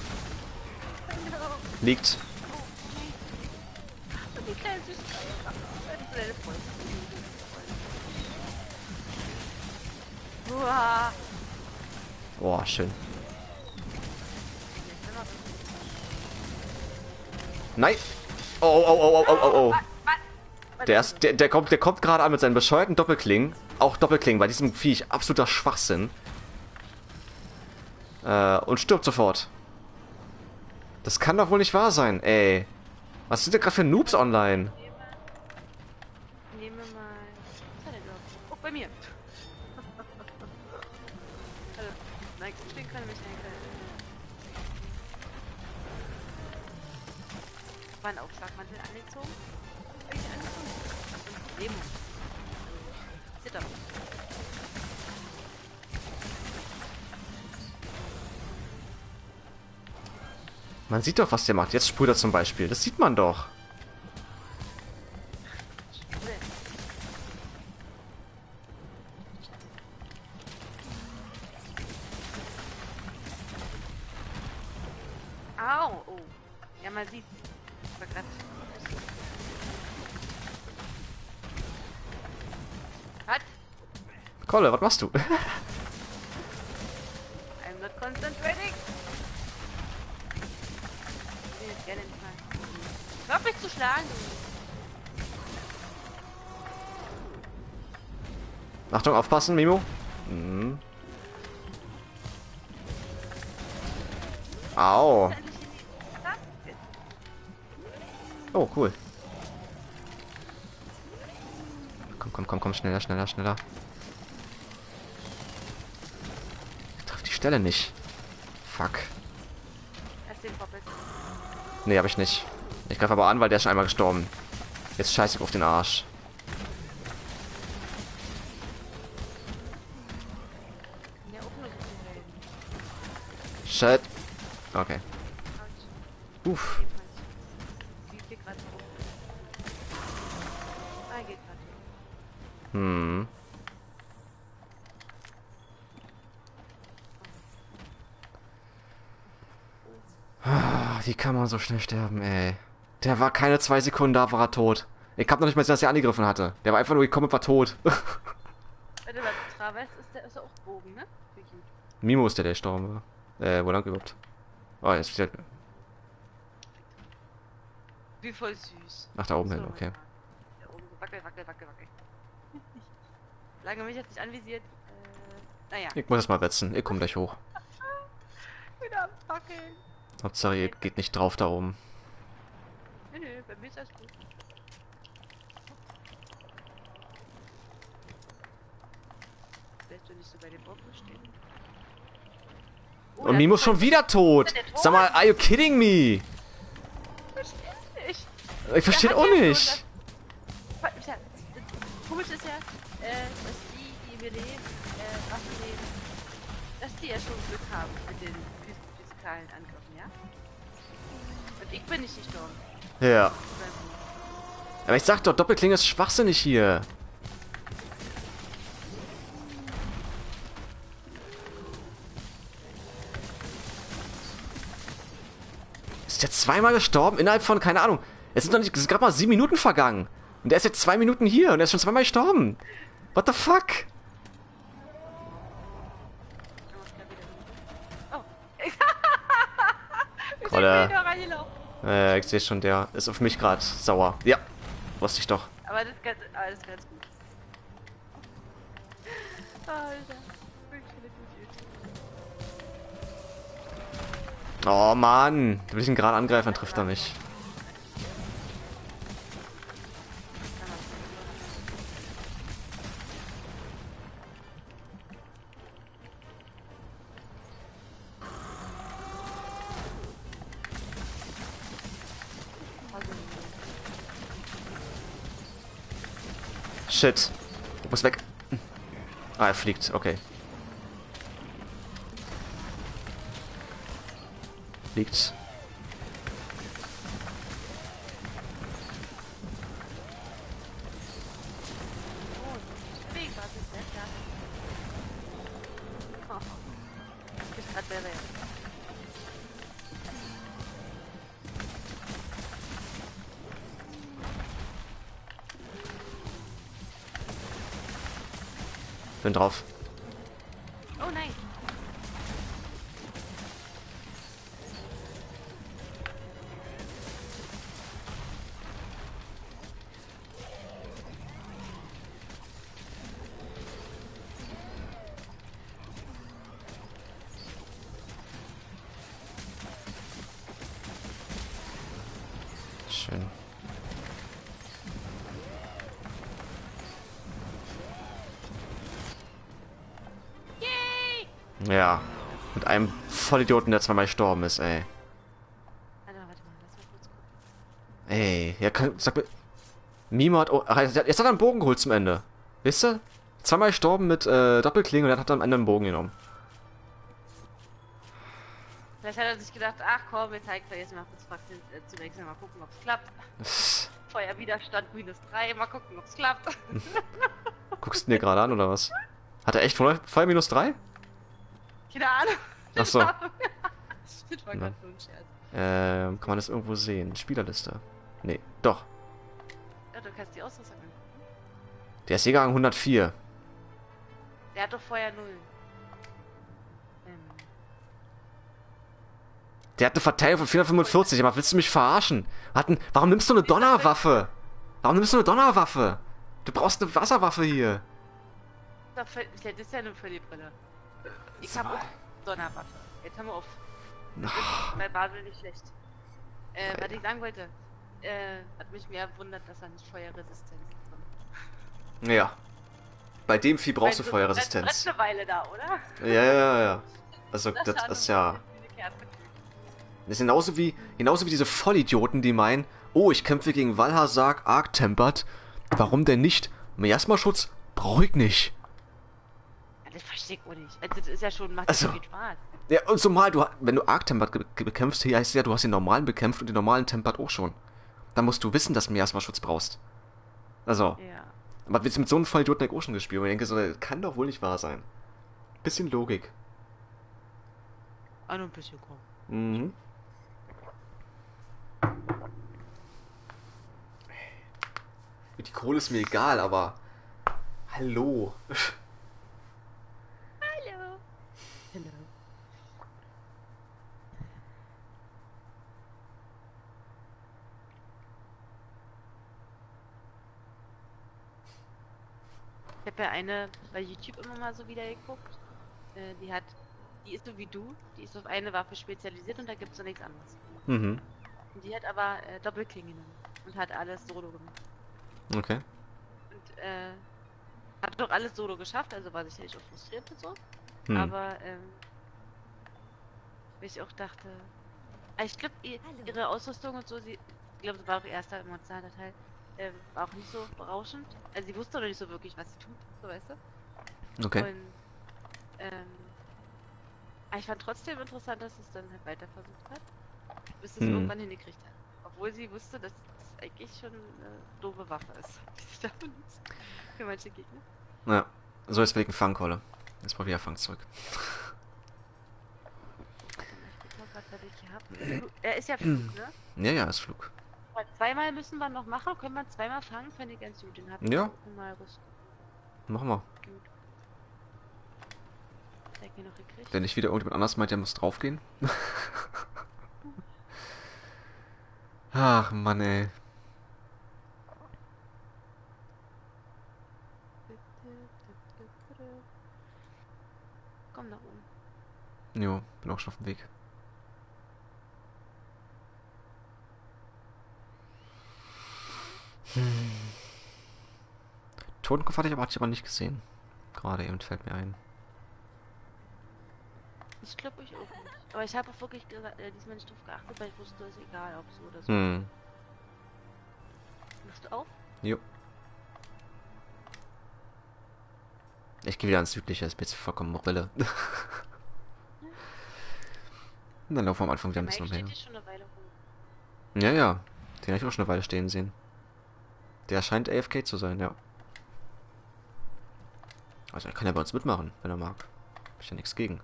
Liegt. Und die kleine süße kleine Freundin. Uah. Oh, schön. Nein. Oh, oh, oh, oh, oh, oh, oh. Der kommt gerade an mit seinen bescheuerten Doppelklingen. Auch Doppelklingen bei diesem Viech. Absoluter Schwachsinn. Und stirbt sofort. Das kann doch wohl nicht wahr sein, ey. Was sind denn gerade für Noobs online? Nehme mal. Was hat er überhaupt? Oh, bei mir. Also, nein, stehen kann er mich nicht. War ein Aufschlagmantel angezogen? Hab ich angezogen? Ach, Demo. Zitter. Man sieht doch, was der macht. Jetzt sprüht er zum Beispiel. Das sieht man doch. Au! Oh. Ja, man sieht's. War grad. Was? Kolle, was machst du? I'm not concentrating. Ich will jetzt gerne nicht mal. Hör mich zu schlagen, du. Achtung, aufpassen, Mimo. Hm. Au. Oh, cool. Komm, schneller. Ich treffe die Stelle nicht. Fuck. Hast du den Poppel? Nee, hab ich nicht. Ich greife aber an, weil der ist schon einmal gestorben. Jetzt scheiße ich auf den Arsch. Ja, auch nur so viel Helden. Shit. Okay. Autsch. Uff. Wie geht gerade hoch? Ah, geht gerade hoch. Hm. Ah, wie kann man so schnell sterben, ey? Der war keine 2 Sekunden da, war er tot. Ich hab noch nicht mal gesehen, dass er angegriffen hatte. Der war einfach nur gekommen und war tot. Warte mal, Travis ist auch Bogen, ne? Wie gut. Mimo ist der gestorben war. Wo lang überhaupt? Oh, jetzt steht. Wie voll süß. Ach, da oben hin, So, okay. Da oben, wackel. Lange mich jetzt nicht anvisiert. Naja. Ich muss das mal wetzen. Ich komm gleich hoch. Wieder am Wackeln. Hauptsache, ihr geht nicht drauf da oben. Nö, bei mir ist alles gut. Lässt du nicht so bei dem Bogen stehen? Oh, Und Mimo ist schon wieder tot. Ist der tot? Sag mal, are you kidding me? Verstehe nicht. Ich verstehe Der auch hat ja nicht. schon das Komisch ist ja, dass die wir leben, Waffen nehmen, dass die ja schon Glück haben mit den physikalen Angriffen, ja? Und ich bin nicht gestorben. Ja. Aber ich sag doch, Doppelklinge ist schwachsinnig hier. Ist der zweimal gestorben? Innerhalb von, keine Ahnung. Es sind gerade mal 7 Minuten vergangen. Und er ist jetzt 2 Minuten hier und er ist schon zweimal gestorben. What the fuck? Oh. Kolle. Ich sehe schon, der ist auf mich gerade sauer. Ja, wusste ich doch. Aber das ist ganz gut. Alter. Ich finde gut. Oh Mann, da will ich ihn gerade angreifen, dann trifft er mich. Shit. Ich muss weg. Ah, er fliegt. Okay. Fliegt. Deswegen war es jetzt sehr klar. Oh. Ich bin gerade selber jetzt. Bin drauf. Oh nein. Schön. Yay! Ja. Mit einem Vollidioten, der zweimal gestorben ist, ey. Warte mal, lass mal kurz gucken. Ey, ja, sag mir. Mimo hat. Oh, jetzt hat er einen Bogen geholt zum Ende. Wisst ihr? Zweimal gestorben mit Doppelklinge und dann hat er am Ende einen Bogen genommen. Vielleicht hat er sich gedacht, ach komm, wir zeigen jetzt mal kurz Fraktion zu wechseln, mal gucken, ob es klappt. Feuerwiderstand -3, mal gucken, ob es klappt. Guckst du dir gerade an, oder was? Hat er echt Feuer -3? Keine Ahnung. Ach so. Das war Na. gerade so ein Scherz. Kann man das irgendwo sehen? Spielerliste. Nee, doch. Ja, du kannst die Ausrüstung angucken. Der ist Jägerrang 104. Der hat doch Feuer 0. Der hat eine Verteidigung von 445. Aber willst du mich verarschen? Warum nimmst du eine Donnerwaffe? Warum nimmst du eine Donnerwaffe? Du brauchst eine Wasserwaffe hier. Das ist ja nur für die Brille. Ich habe auch Donnerwaffe. Jetzt haben wir auf. Das ist bei Basel nicht schlecht. Was ich sagen wollte, hat mich mehr wundert, dass er nicht Feuerresistenz hat. Ja. Bei dem Vieh brauchst du Das Feuerresistenz. brennt eine Weile da, oder? Ja. Also, das ist ja. Das ist genauso wie diese Vollidioten, die meinen, oh, ich kämpfe gegen Valhazak Arc-Tempered. Warum denn nicht? Miasma-Schutz brauche ich nicht. Ja, das verstehe ich auch nicht. Also, das ist ja schon, macht Also, ja viel Spaß. Ja, und zumal, wenn du Arc-Tempered bekämpfst, hier heißt es ja, du hast den normalen bekämpft und den normalen Tempered auch schon. Dann musst du wissen, dass du Miasma-Schutz brauchst. Also, Ja. aber mit so einem Vollidioten auch schon gespielt. Und ich denke so, das kann doch wohl nicht wahr sein. Bisschen Logik. Auch noch ein bisschen komm. Mhm. Die Kohle ist mir egal, aber. Hallo. Hallo. Hallo. Ich habe ja eine bei YouTube immer mal so wieder geguckt. Die ist so wie du, die ist auf eine Waffe spezialisiert und da gibt es so nichts anderes. Mhm. Und die hat aber Doppelklingen genommen und hat alles solo gemacht. Okay. Und hat doch alles solo geschafft, also war sicherlich auch frustriert und so. Hm. Aber ich auch dachte, ich glaube, ihre Ausrüstung und so, ich glaube, das war auch ihr erster emotionaler Teil, war auch nicht so berauschend. Also sie wusste noch nicht so wirklich, was sie tut, so weißt du. Okay. Und aber ich fand trotzdem interessant, dass es dann halt weiter versucht hat, bis es irgendwann hingekriegt hat. Obwohl sie wusste, dass es eigentlich schon eine doofe Waffe ist, die sich da benutzt. Für manche Gegner. Ja. So, jetzt will ich einen Fangkolle. Jetzt mal wieder Fang zurück. Ich guck mal grad, was ich hier hab. Er ist ja Flug, ne? Ja, ist Flug. Aber zweimal müssen wir noch machen. Können wir zweimal fangen? Fände ich ganz gut. Den hab ich Ja. auch mal rüsten. Machen wir. Gut. Der hat mir noch gekriegt. Wenn nicht wieder irgendjemand anders meint, der muss draufgehen. Ach, Mann, ey. Komm nach oben. Jo, bin auch schon auf dem Weg. Totenkopf hatte ich aber nicht gesehen. Gerade eben fällt mir ein. Ich glaube ich auch nicht. Aber ich habe auch wirklich diesmal nicht drauf geachtet, weil ich wusste, es ist egal, ob so oder so. Hm. Machst du auf? Jo. Ich gehe wieder ans Südliche, ist mir jetzt vollkommen Rille. Ja. Und dann laufen wir am Anfang wieder Der ein bisschen Mike steht umher. hier schon eine Weile rum. Ja, ja. Den habe ich auch schon eine Weile stehen sehen. Der scheint AFK zu sein, ja. Also er kann ja bei uns mitmachen, wenn er mag. Hab ich ja nichts gegen.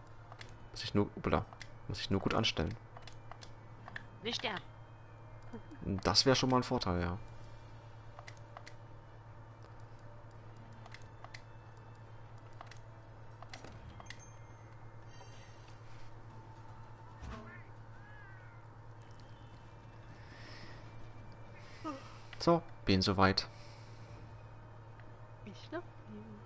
Muss ich nur gut anstellen. Nicht sterben. Das wäre schon mal ein Vorteil, ja. So, bin soweit. Ich noch nicht.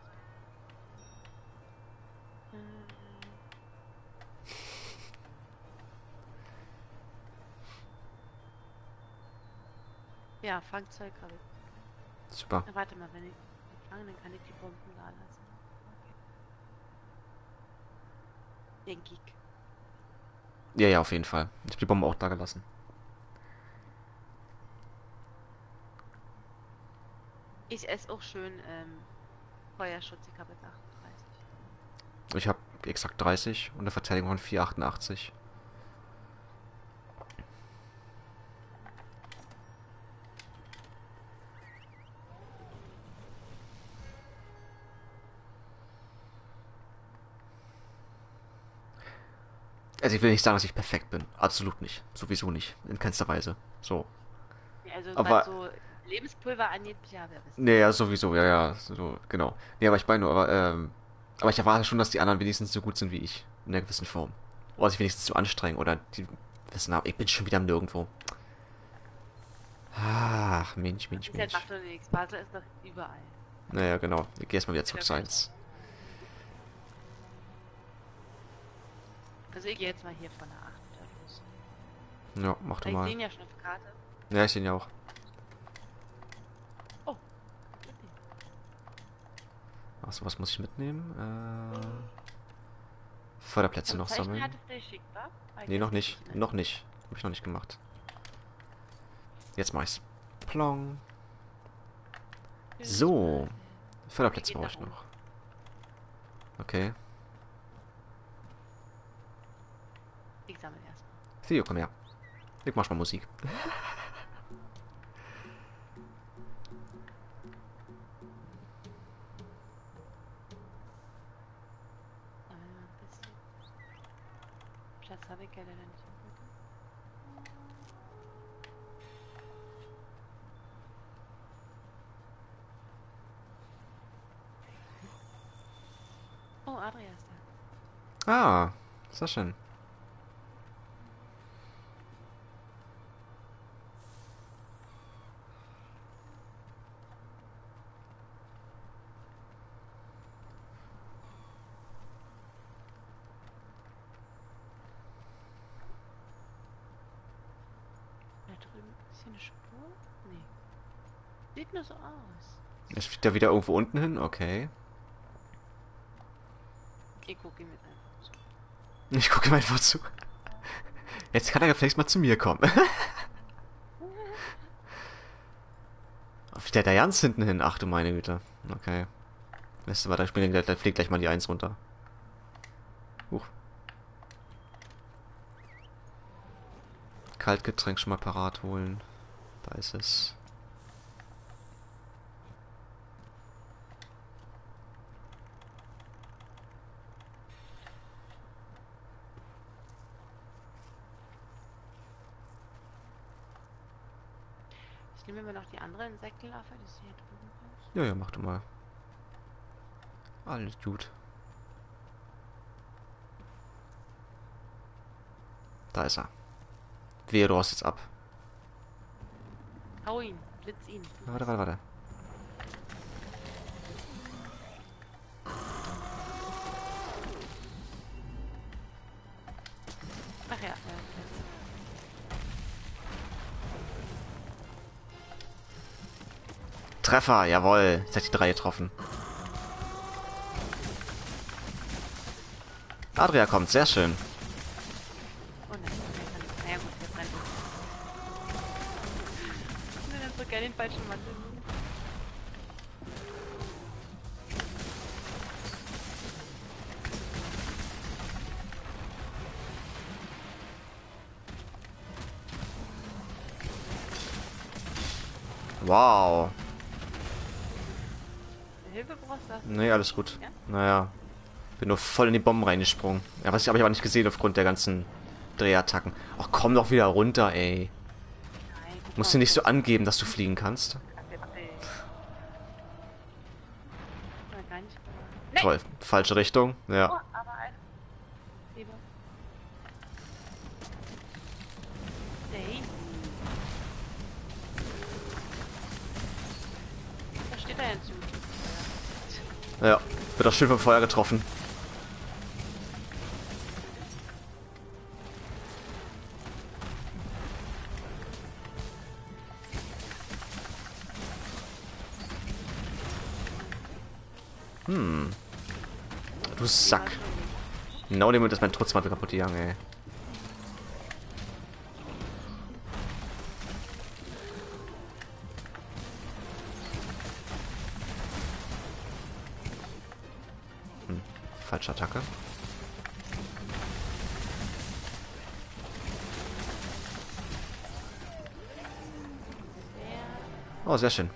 Ja, Fangzeug habe ich. Super. Na, warte mal, wenn ich fange, dann kann ich die Bomben da lassen. Okay. Den Geek. Ja, ja, auf jeden Fall. Ich habe die Bombe auch da gelassen. Ich esse auch schön Feuerschutz, ich habe jetzt 38. Ich habe exakt 30 und eine Verteidigung von 488. Also ich will nicht sagen, dass ich perfekt bin. Absolut nicht. Sowieso nicht. In keinster Weise. So. Ja, also was Aber, so Lebenspulver angeht, ja, wer wisst. nee, ja, sowieso, ja, ja, so, genau. Nee, aber ich meine nur, aber ich erwarte schon, dass die anderen wenigstens so gut sind wie ich. In einer gewissen Form. Oder sich wenigstens so anstrengen. Oder die wissen, ich bin schon wieder am Nirgendwo. Ach, Mensch, Mensch, Ist halt Mensch. macht doch nichts. Basel ist doch überall. Naja, genau. Ich gehe erstmal wieder zurück Jeder zu gleich auf. 1. Also ich gehe jetzt mal hier von der 8 wieder los. Ja, mach du Weil ich sehe mal. ihn ja schon auf der Karte. Ja, ich sehe ihn ja auch. Oh, gut Ding. Achso, was muss ich mitnehmen? Förderplätze Aber noch Zeichen sammeln. hatte der geschickt, wa? War ich Nee, noch gestern nicht. nicht, ne? Noch nicht. Hab ich noch nicht gemacht. Jetzt mach ich's. Plong. So. Okay, Förderplätze geht brauche nach ich oben. noch. Okay. Ich sammle erstmal. Theo, komm her. Ich mach mal Musik. Sammeln wir ein bisschen. Platz habe ich ja leider nicht im Rücken. Oh, Adria ist da. Ah, sehr schön. Da drüben ist hier eine Spur? Nee. Sieht nur so aus. Jetzt fliegt er wieder irgendwo unten hin? Okay. Ich gucke ihm jetzt einfach zu. Ich gucke ihm einfach zu. Jetzt kann er ja vielleicht mal zu mir kommen. Fliegt der da ganz hinten hin? Ach du meine Güte. Okay. Weißt du, warte, da fliegt gleich mal die Eins runter. Huch. Kaltgetränk schon mal parat holen. Da ist es. Ich nehme mir noch die andere Insektenlarve, die ist hier drüben. Ja, ja, mach du mal. Alles gut. Da ist er. Wehe, du haust jetzt ab. Hau ihn, blitz ihn. Warte, warte, warte. Ach ja, ja. Treffer, jawohl. Jetzt hat die 3 getroffen. Adria kommt, sehr schön. Oh nein, naja gut, der brennt. Ich will dann so gerne den falschen Mantel. Wow. Hilfe brauchst du? Nee, alles gut. Ja? Naja. Bin nur voll in die Bomben reingesprungen. Ja, was habe ich aber nicht gesehen aufgrund der ganzen Drehattacken. Ach, komm doch wieder runter, ey. Nein, guck Musst mal, du nicht so angeben, dass du fliegen kannst. Gar nicht. Nee. Toll. Falsche Richtung. Oh, Ja. aber ein. Lieber. Daisy. Da steht er jetzt. Ja. Wird auch schön vom Feuer getroffen. Du Sack. Genau dem Moment ist mein Trutzmantel kaputt gegangen, ey. Falsche Attacke. Oh, sehr schön.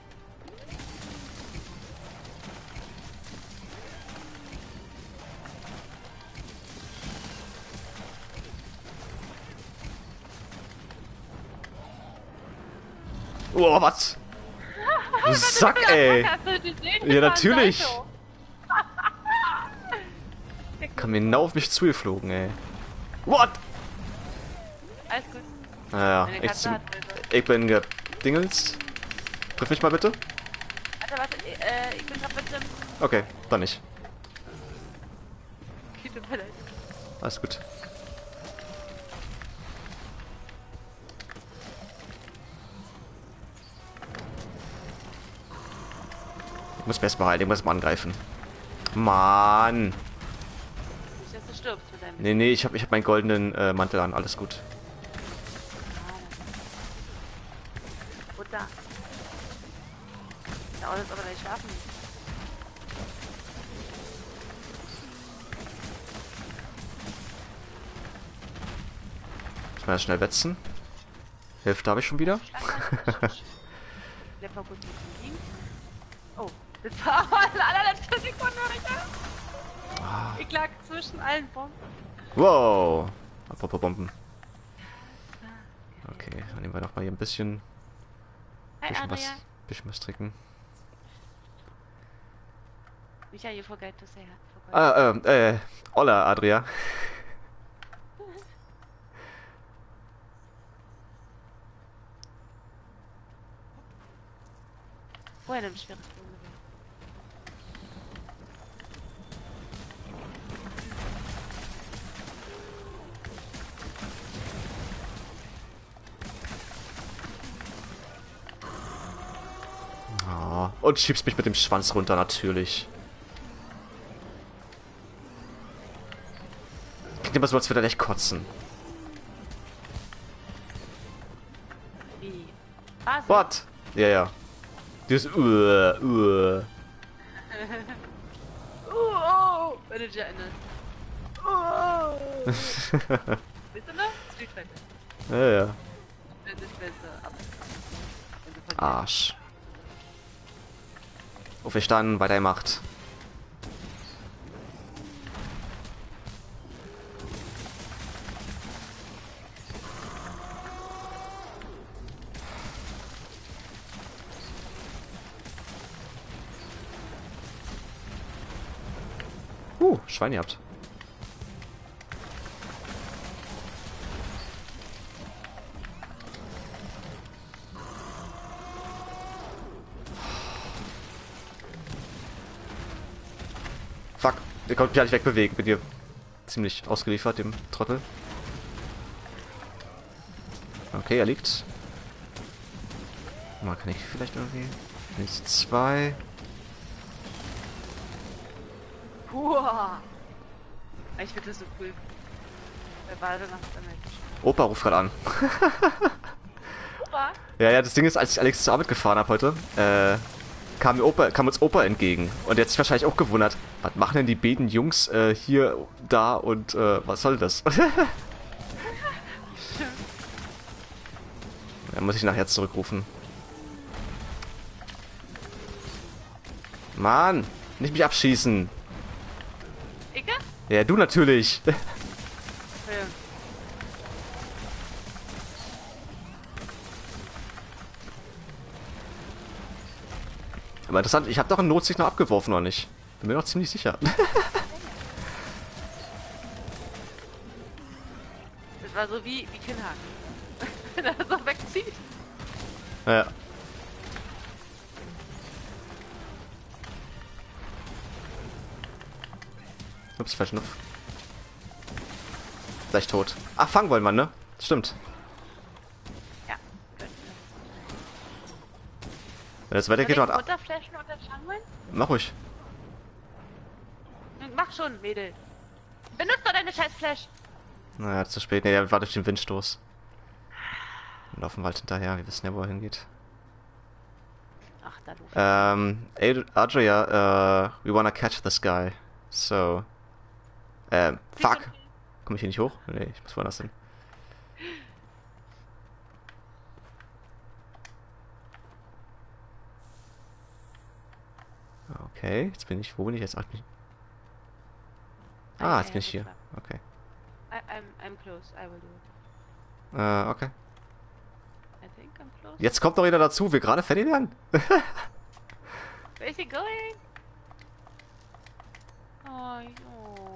Oh, was? Du Sack, ey. Ja, natürlich. Kam genau auf mich zugeflogen, ey. What? Alles gut. Naja, Meine Katze hat Böse. ich bin gedingelt. Triff mich mal bitte. Alter, warte, ich bin grad mit dem... Okay, dann nicht. Okay, tut mir leid. Alles gut. Ich muss best behalten, ich muss mal angreifen. Mann. Nicht, dass du stirbst mit deinem... Nee, nee, ich hab meinen goldenen Mantel an, alles gut. Butter. Da alles aber gleich schlafen. Muss man das schnell wetzen. Hälfte habe ich schon wieder. Lecker gut mit ihm. Oh, das war aber in allerletzter Sekunde, Richter. Ich lag zwischen allen Bomben. Wow. Apropos Bomben. Okay, dann nehmen wir doch mal hier ein bisschen, Hi, Adria. bisschen was trinken. Micha, you forgot to say hi. Hola, Adria. Woher denn schweres Blumen? Oh, und schiebst mich mit dem Schwanz runter, natürlich. Klingt immer so, als würde er echt kotzen. Wie? Was? What? Ja, ja. Dieses Oh, Manager erinnerst. Oh. Wisst ihr noch? Street Fighter. Ja, ja. Wenn das Beste ab. Wenn du verlierst. Arsch. Auferstanden, weitergemacht. Schwein gehabt. Der konnte mich ja nicht wegbewegen. Bin hier ziemlich ausgeliefert, dem Trottel. Okay, er liegt. Mal kann ich vielleicht irgendwie. Jetzt 2. Uah. Ich finde das so cool. Wer war da noch damit? Opa ruft gerade an. Opa? Ja, das Ding ist, als ich Alex zur Arbeit gefahren habe heute, kam uns Opa entgegen. Und der hat sich wahrscheinlich auch gewundert, was machen denn die beiden Jungs hier, da und was soll das? Da muss ich nachher zurückrufen. Mann, nicht mich abschießen. Icke? Ja, du natürlich. Ja. Aber interessant, ich habe doch einen Notsignal abgeworfen, oder nicht? Bin mir doch ziemlich sicher. Das war so wie Kinnhaken. Wenn er so wegzieht. Ja. Ups, falsch Knopf. Gleich tot. Ach, fangen wollen wir, ne? Stimmt. Ja. Wenn es weitergeht, Soll ich dann runterflashen und dann fangen wollen? mach ruhig. Mach schon, Mädel. Benutzt doch deine scheiß Flash. Naja, zu spät. Ne, der war durch den Windstoß. Wir laufen bald hinterher. Wir wissen ja, wo er hingeht. Ach, da du. Adria, we wanna catch this guy. So. Fuck. Komm ich hier nicht hoch? Nee, ich muss woanders hin. Okay, jetzt bin ich. Wo bin ich jetzt? Ah, jetzt bin ich hier. Okay. I'm close. I will do it. Okay. I think I'm close. Jetzt kommt noch jeder dazu, wir gerade fertig werden. Where is he going? Oh, oh.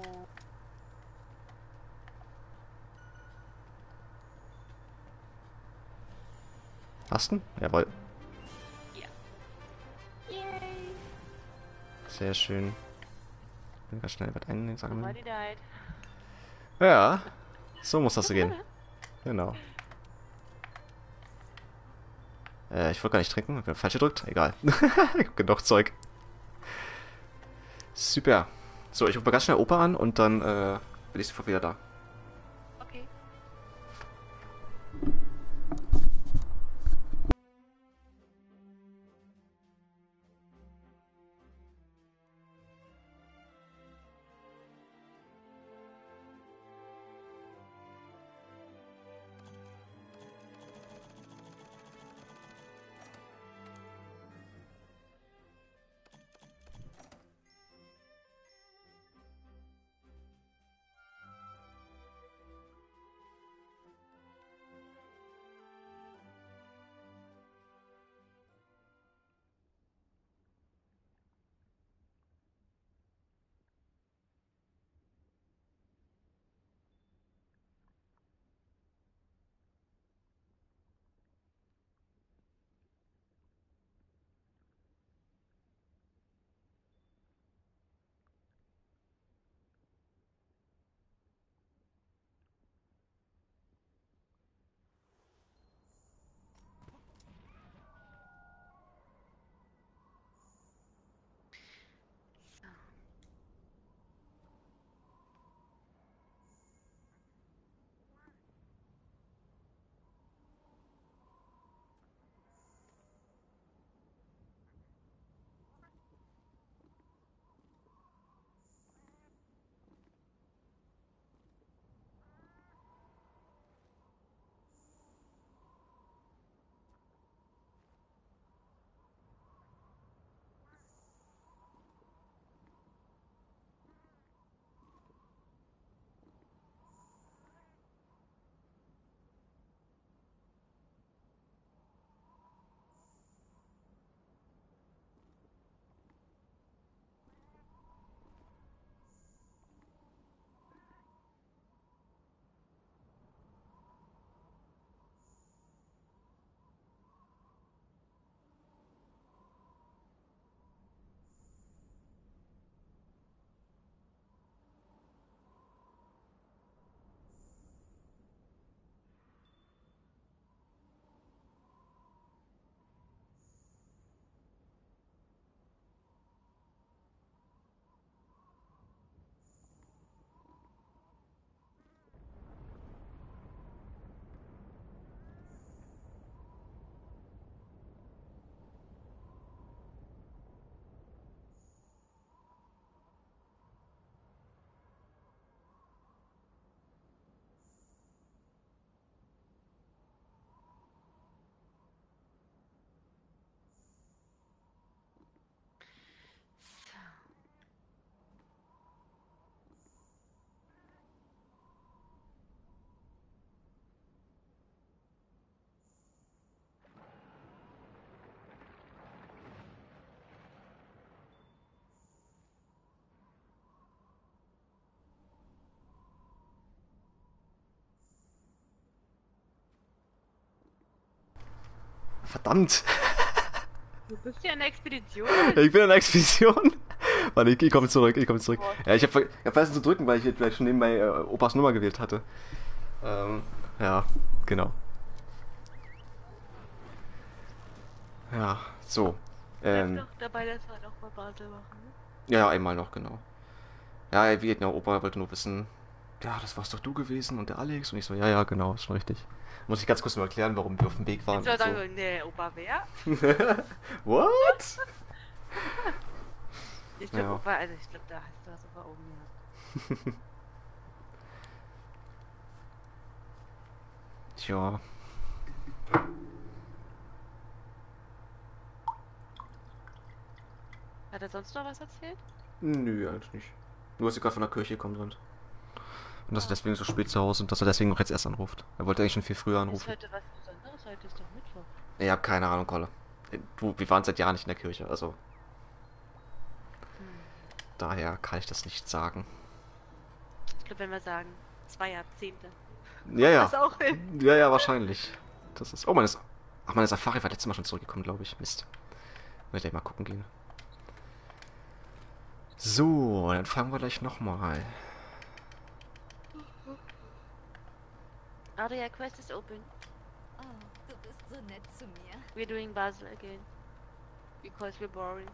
Hast du? Jawohl. Ja. Yay. Sehr schön. Bin ganz schnell was einsammeln. Somebody died. Ja, so muss das gehen. Genau. Ich wollte gar nicht trinken, ich hab falsch gedrückt. Egal. Ich hab genug Zeug. Super. So, ich rufe ganz schnell Opa an und dann bin ich sofort wieder da. Okay. Verdammt. Du bist ja in der Expedition. Ich bin in der Expedition. Warte, ich komme zurück, ich komme zurück. Ja, ich hab vergessen zu drücken, weil ich vielleicht schon nebenbei Opas Nummer gewählt hatte. Ja, genau. Ja, so. Bleib doch dabei, dass wir noch mal Basel machen. Ne? Ja, einmal noch, genau. Ja, wie genau, Opa wollte nur wissen, ja, das warst doch du gewesen und der Alex. Und ich so, ja, ja, genau, ist schon richtig. Muss ich ganz kurz nur erklären, warum wir auf dem Weg waren. Jetzt soll und sagen, nee, Opa wer? What? Ich glaube, Ja. Opa, also ich glaube, da hast du was Opa oben gehabt. Tja. Hat er sonst noch was erzählt? Nö, eigentlich nicht. Nur, dass sie gerade von der Kirche gekommen sind. Und dass er deswegen so spät zu Hause und dass er deswegen auch jetzt erst anruft. Er wollte eigentlich schon viel früher Ist anrufen. heute was Besonderes? Heute ist doch Mittwoch. Ich hab keine Ahnung, Kolle. Wir waren seit Jahren nicht in der Kirche, also Hm. daher kann ich das nicht sagen. Ich glaube, wenn wir sagen, 2 Jahrzehnte. Ja, ja. Das auch hin. Ja, ja, wahrscheinlich. Das ist. Oh, meine Safari war letztes Mal schon zurückgekommen, glaube ich. Mist. Will gleich mal gucken gehen. So, dann fangen wir gleich nochmal. Aria Quest is open. Oh, du bist so nett zu mir. We're doing Basel again. Because we're boring.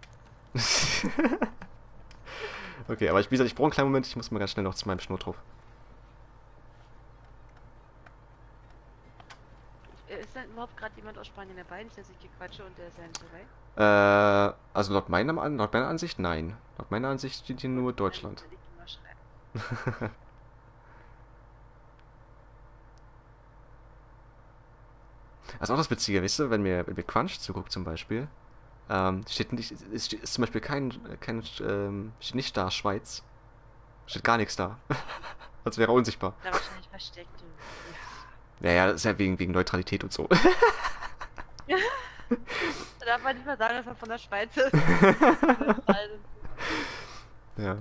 Okay, aber wie gesagt, ich brauche einen kleinen Moment. Ich muss mal ganz schnell noch zu meinem Schnurrtrupp. Ist denn überhaupt gerade jemand aus Spanien dabei? Nicht, dass ich hier quatsche und der ist ja nicht dabei. Also laut meiner Ansicht, nein. Laut meiner Ansicht steht hier nur Deutschland. Dann will ich mal schreiben. Also auch das Witzige, weißt du, wenn mir Crunch zuguckt zum Beispiel, steht nicht, ist zum Beispiel steht nicht da Schweiz. Steht gar nichts da. Als wäre er unsichtbar. Da wahrscheinlich versteckt. Du. Naja, das ist ja wegen Neutralität und so. Ja. Da darf man nicht mal sagen, dass man von der Schweiz ist. Ja.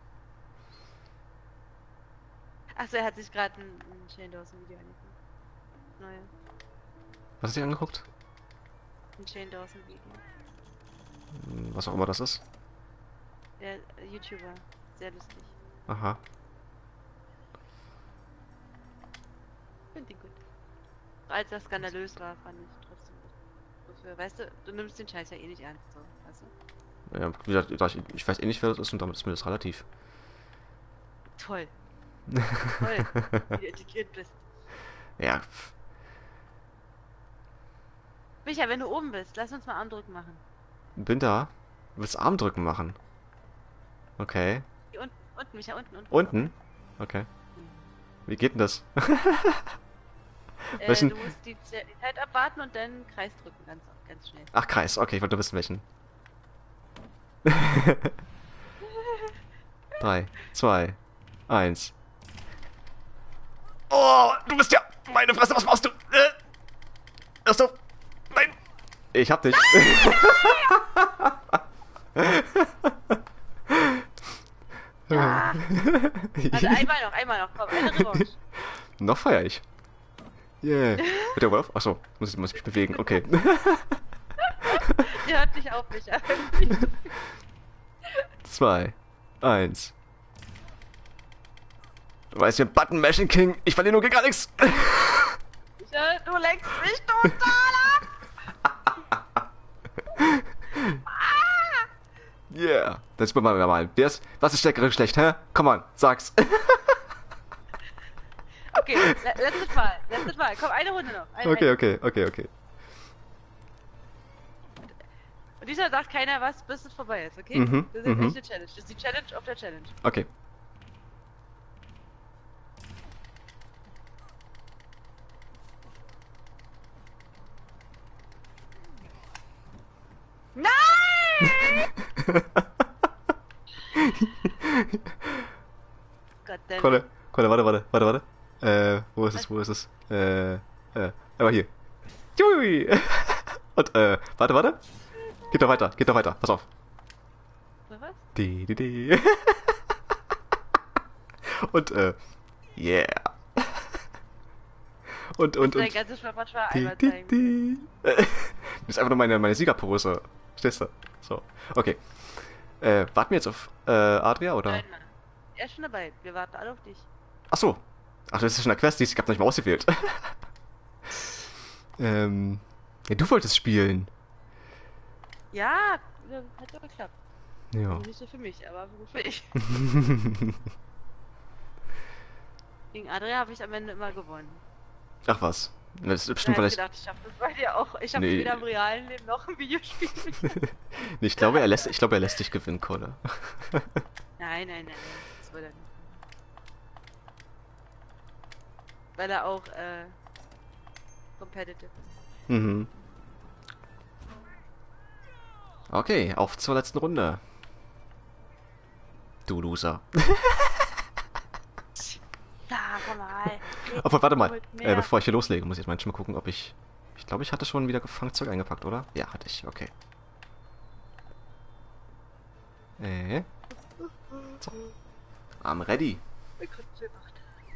Achso, er hat sich gerade ein Shane Dawson Video angeguckt. Neue. Was hast du dir angeguckt? Ein Shane Dawson Video. Was auch immer das ist. Der YouTuber. Sehr lustig. Aha. Find ihn gut. Als das skandalös war, fand ich trotzdem gut. Wofür, weißt du nimmst den Scheiß ja eh nicht ernst, so, weißt du? Ja, wie gesagt, ich weiß eh nicht, wer das ist und damit ist mir das relativ. Toll. Toll, wie du integriert bist. Ja. Micha, wenn du oben bist, lass uns mal Armdrücken machen. Bin da. Du willst Armdrücken machen. Okay. Hier unten, Micha, unten. Unten? Okay. Wie geht denn das? Du Welchen? musst die Zeit abwarten und dann Kreis drücken, ganz schnell. Ach, Kreis. Okay, ich wollte wissen, welchen. 3, 2, 1. Oh, du bist ja... Meine Fresse, was machst du? Hörst du? Nein! Ich hab dich. Ja. Also einmal noch, komm, eine Revanche. Noch feier ich. Yeah. Mit der Wolf? Achso, muss ich mich bewegen, okay. Ihr hört nicht auf, Micha. 2, 1. Du weißt, wir Button Mashing King. Ich verliere nur gegen Alex. Micha, du lenkst mich total ab. Yeah. Das ist mal. Was ist stärkere Geschlecht, hä? Komm on, sag's. Okay, letztes Mal. Komm, eine Runde noch. Okay. Und diesmal sagt keiner was, bis es vorbei ist, okay? Mhm, Das ist jetzt mhm. echt eine Challenge. Das ist die Challenge auf der Challenge. Okay. Nein! Goddammit. Kolle, warte. Wo ist es? Aber hier. Jui! Und, warte. Geht doch weiter. Pass auf. Was? Die. Und, yeah. Und. Dein ganzes Repertoire Die, einmal zeigen. die. ist einfach nur meine Siegerpose. Verstehst du? So. Okay. Warten wir jetzt auf Adria oder? Nein, Mann. Er ist schon dabei. Wir warten alle auf dich. Ach so. Ach, das ist schon eine Quest, ich hab noch nicht mal ausgewählt. Ja, du wolltest spielen. Ja, hat doch geklappt. Ja. Nicht so für mich, aber gut für ich. Gegen Adria habe ich am Ende immer gewonnen. Ach was. Das ist Ich bestimmt, hätte weil ich... gedacht, ich schaffe das bei dir auch. Ich habe Nee. weder im realen Leben noch im Videospiel. Nee, ich glaube, er lässt dich gewinnen, Kolle. Nein. Das würde er nicht. Weil er auch, competitive ist. Mhm. Okay, auf zur letzten Runde. Du Loser. Sag mal. Obwohl, warte mal. Holt mehr. Bevor ich hier loslege, muss ich jetzt mal gucken, ob ich... Ich glaube, ich hatte schon wieder Fangzeug eingepackt, oder? Ja, hatte ich. Okay. So. I'm ready. Ich hab es gemacht.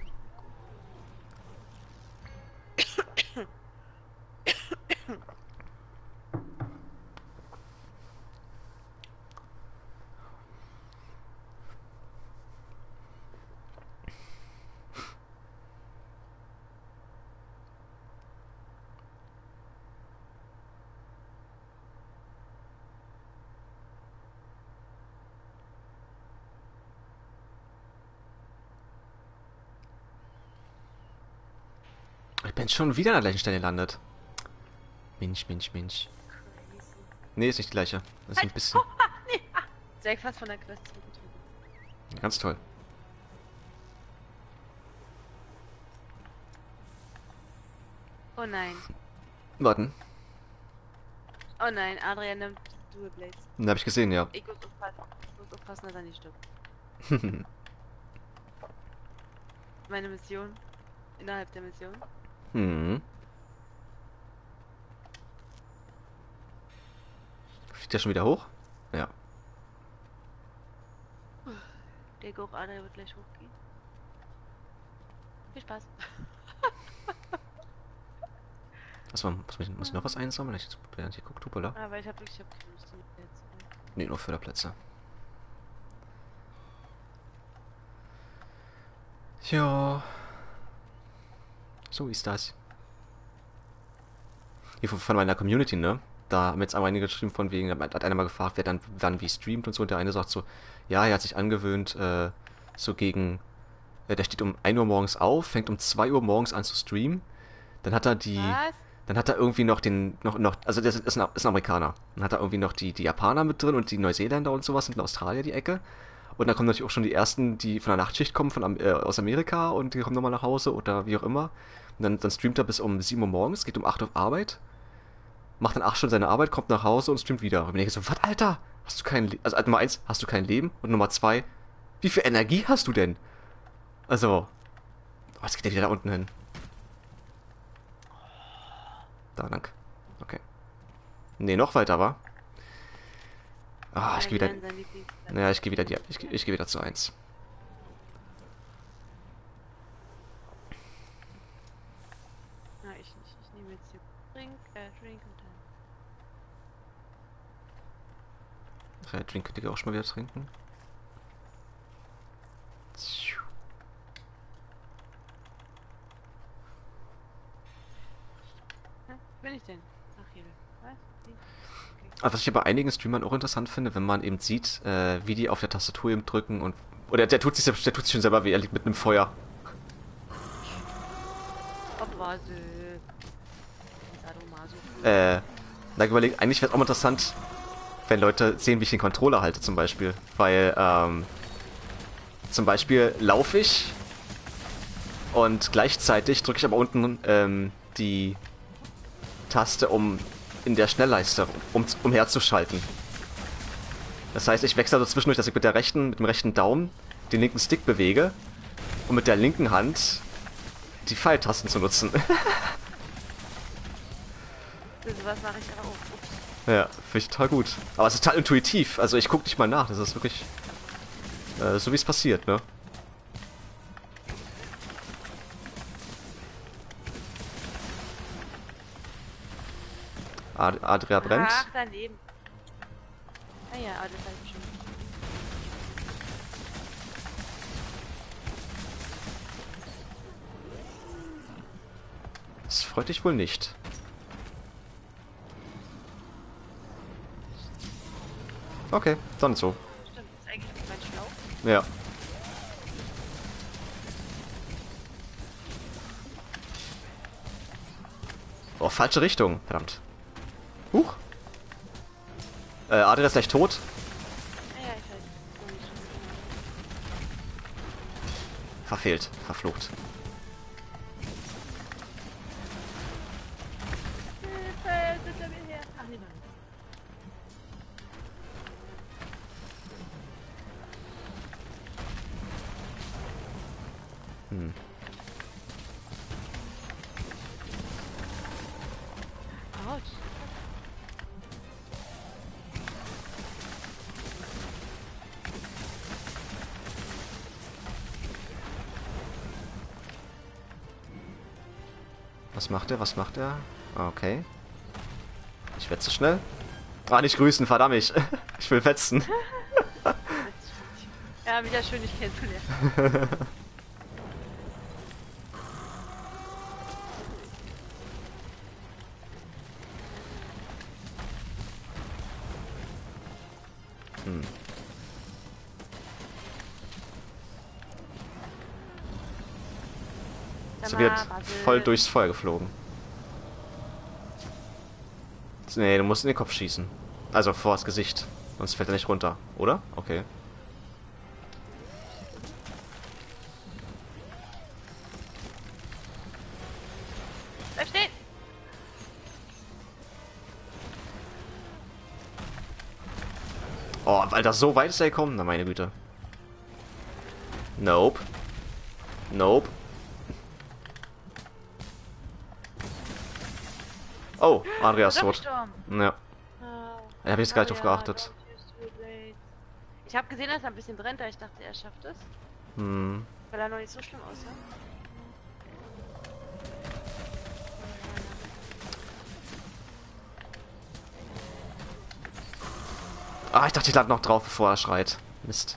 Ich bin schon wieder an der gleichen Stelle gelandet. Mensch. Crazy. Nee, ist nicht die gleiche. Das ist ein bisschen... Nee. Sehr fast von der Quest zurückgetreten. Ganz toll. Oh nein. Warten. Oh nein, Adrian nimmt Dual Blades. Den habe ich gesehen, ja. Ich muss aufpassen, dass er nicht stirbt. Meine Mission. Innerhalb der Mission. Hm. Fliegt der schon wieder hoch? Ja. Der Geruch Adrian wird gleich hochgehen. Viel Spaß. Muss ich noch was einsammeln? Ich habe hier guckt, oder? Aber ich habe keine Lust jetzt. Nee, nur Förderplätze. Ja. So ist das. Hier von meiner Community, ne? Da haben jetzt auch einige geschrieben von wegen, hat einer mal gefragt, wer dann wann wie streamt und so. Und der eine sagt so, ja, er hat sich angewöhnt, so gegen, der steht um 1 Uhr morgens auf, fängt um 2 Uhr morgens an zu streamen. Dann hat er Was? dann hat er irgendwie noch also das ist ein Amerikaner. Dann hat er irgendwie noch die Japaner mit drin und die Neuseeländer und sowas und in Australien die Ecke. Und dann kommen natürlich auch schon die ersten, die von der Nachtschicht kommen, aus Amerika und die kommen nochmal nach Hause oder wie auch immer. Und dann streamt er bis um 7 Uhr morgens, geht um 8 Uhr auf Arbeit, macht dann 8 Stunden seine Arbeit, kommt nach Hause und streamt wieder. Und ich denke so, was, Alter? Hast du also Nummer 1, hast du kein Leben? Und Nummer 2, wie viel Energie hast du denn? Also, jetzt geht der wieder da unten hin. Da, danke. Okay. Nee, noch weiter, wa? Ah, ich gehe wieder... Naja, ich gehe wieder zu 1. Na, ich nicht. Ich nehme jetzt hier Drink und dann. Drink könnt ihr auch schon mal wieder trinken. Wo bin ich denn? Ach, hier. Was? Okay. Aber was ich bei einigen Streamern auch interessant finde, wenn man eben sieht, wie die auf der Tastatur eben drücken und... Oder der tut sich schon selber weh, er liegt mit einem Feuer. Abwase. Sadomaso. Da überlegt, eigentlich wäre es auch mal interessant, wenn Leute sehen, wie ich den Controller halte zum Beispiel. Weil, zum Beispiel laufe ich und gleichzeitig drücke ich aber unten die Taste, um in der Schnellleiste umherzuschalten. Das heißt, ich wechsle also zwischendurch, dass ich mit dem rechten Daumen den linken Stick bewege und mit der linken Hand die Pfeiltasten zu nutzen. Sowas mache ich auch. Ups. Ja, finde ich total gut. Aber es ist total intuitiv. Also ich gucke nicht mal nach. Das ist wirklich so, wie es passiert, ne? Adria brennt. Ach, daneben. Ah ja, das habe ich schon. Das freut dich wohl nicht. Okay, dann so. Stimmt, das ist eigentlich mein Schlauch. Ja. Oh, falsche Richtung. Verdammt. Huch. Adria ist gleich tot. Ah ja, ich weiß. Verfehlt. Verflucht. Hilfe, hinter mir her. Ach, nee, nein. Hm. Autsch. Was macht er? Was macht er? Okay. Ich werde zu schnell. Ah, nicht grüßen, verdammt. Ich will fetzen. Ja, wieder schön, dich kennenzulernen. Hm. Sag Sie mal, wird Basil. voll durchs Feuer geflogen. Nee, du musst in den Kopf schießen. Also vor das Gesicht. Sonst fällt er nicht runter, oder? Okay. Bleib stehen! Oh, Alter, so weit ist er gekommen? Na, meine Güte. Nope. Nope. Oh, Adria ist Doch tot. gestorben. Ja, Ah, da habe ich jetzt gar nicht drauf ja, geachtet. don't use too late. Ich habe gesehen, dass er ein bisschen brennt, da ich dachte, er schafft es. Hm. Weil er noch nicht so schlimm aussah. Ah, ich dachte, ich lade noch drauf, bevor er schreit. Mist.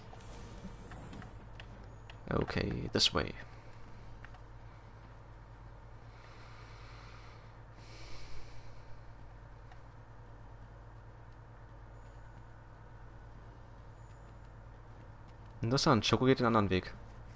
Okay, this way. Interessant, Schoko geht den anderen Weg.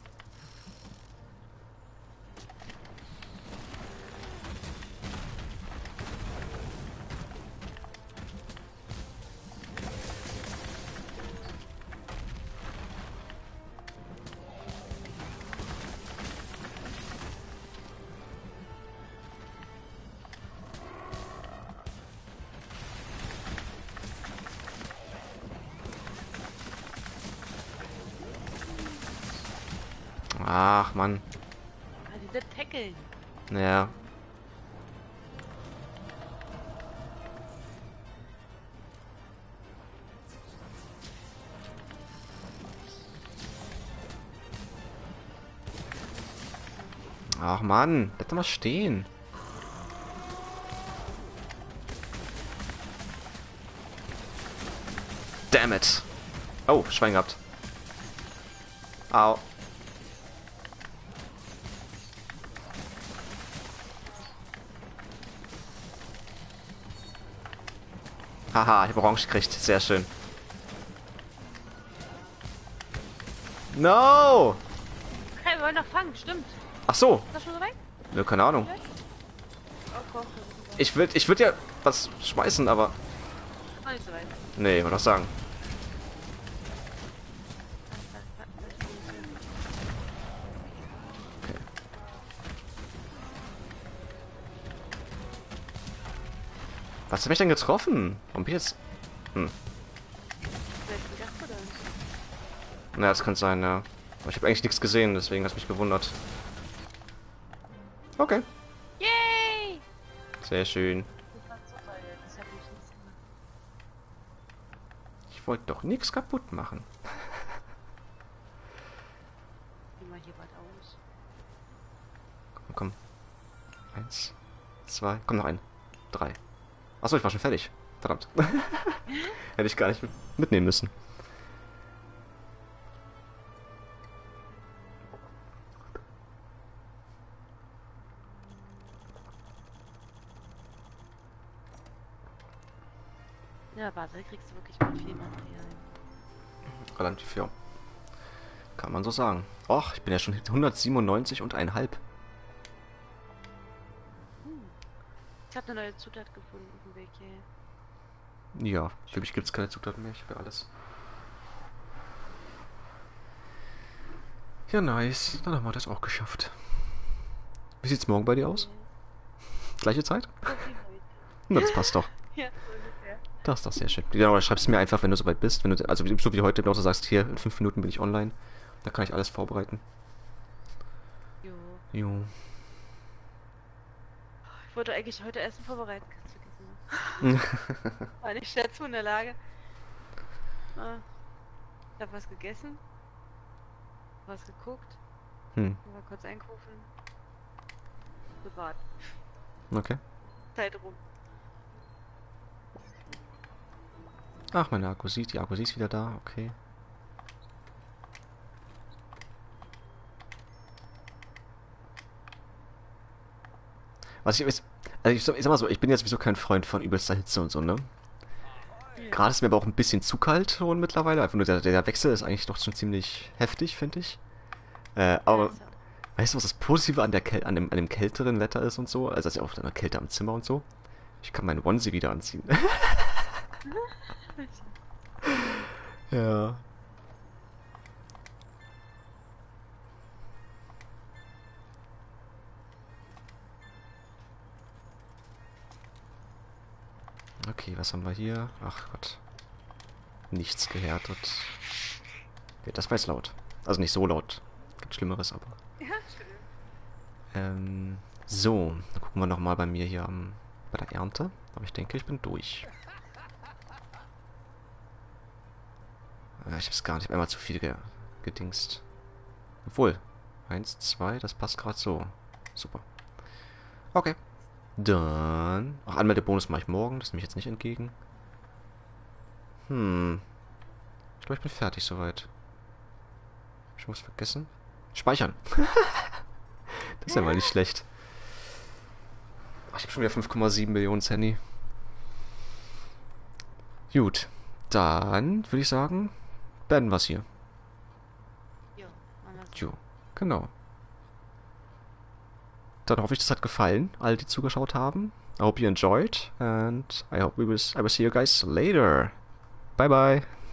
Ach, Mann. Ah, diese Tackeln. Naja. Ach, Mann. Bleib doch mal stehen. Damn it. Oh, Schwein gehabt. Au. Haha, ich habe Orange gekriegt. Sehr schön. No! Hey, wir wollen noch fangen, stimmt. Ach so. Ist das schon so weit? Nö, keine Ahnung. Oh, komm. Ich würd ja was schmeißen, aber... Ist noch nicht so weit. Nee, wollte doch sagen. Okay. Was hat mich denn getroffen? Warum bin ich jetzt... Hm. Vielleicht ein Gast oder? Naja, das könnte sein, ja. Aber ich habe eigentlich nichts gesehen, deswegen hat mich gewundert. Okay. Yay! Sehr schön. Das war Zufall jetzt. Das hat mich nichts gemacht. Ich wollte doch nichts kaputt machen. Geh mal hier was aus. Komm. 1, 2, komm noch ein. 3. Achso, ich war schon fertig. Verdammt. Hätte ich gar nicht mitnehmen müssen. Ja, Basel kriegst du wirklich mit viel Material. Relativ, ja. Kann man so sagen. Och, ich bin ja schon 197,5. Ich habe eine neue Zutat gefunden auf dem Weg hier. Ja, für mich gibt es keine Zutaten mehr. Ich habe ja alles. Ja, nice. Dann haben wir das auch geschafft. Wie sieht's morgen bei dir aus? Gleiche Zeit? So wie heute. Na, das passt doch. Ja, so ungefähr. Das ist doch sehr schön. Genau, oder schreibst mir einfach, wenn du soweit bist. Wenn du, also so wie heute, wenn du sagst, hier, in 5 Minuten bin ich online. Da kann ich alles vorbereiten. Jo. Jo. Ich wollte eigentlich heute Essen vorbereiten, kannst vergessen. War nicht dazu in der Lage. Ich habe was gegessen, was geguckt, Hm, mal kurz einkaufen. Privat. okay. Zeit rum. Ach, meine die Akkusie ist wieder da, okay. Was ich, also ich sag mal so, ich bin jetzt sowieso kein Freund von übelster Hitze und so, ne? Ja. Gerade ist mir aber auch ein bisschen zu kalt schon mittlerweile. Einfach nur der Wechsel ist eigentlich doch schon ziemlich heftig, finde ich. Aber Also, weißt du, was das Positive an an dem kälteren Wetter ist und so? Also, dass ja auch eine Kälte am Zimmer und so. Ich kann meinen Onesie wieder anziehen. Ja. Okay, was haben wir hier? Ach Gott. Nichts gehärtet. Okay, das war jetzt laut. Also nicht so laut. Gibt Schlimmeres, aber. ja, schön. So, dann gucken wir nochmal bei mir hier bei der Ernte. Aber ich denke, ich bin durch. Ich hab's gar nicht. Ich hab einmal zu viel gedingst. Obwohl. 1, 2, das passt gerade so. Super. Okay. Dann. Ach, Anmeldebonus mache ich morgen. Das nehme ich jetzt nicht entgegen. Ich glaube, ich bin fertig soweit. Ich muss vergessen. Speichern. Das ist ja mal nicht schlecht. Ach, ich habe schon wieder 5,7 Millionen Sandy. Gut. Dann würde ich sagen, beenden wir's hier. Jo, machen wir so. Jo, genau. Dann hoffe ich, das hat gefallen, alle, die zugeschaut haben. I hope you enjoyed and I will see you guys later. Bye bye.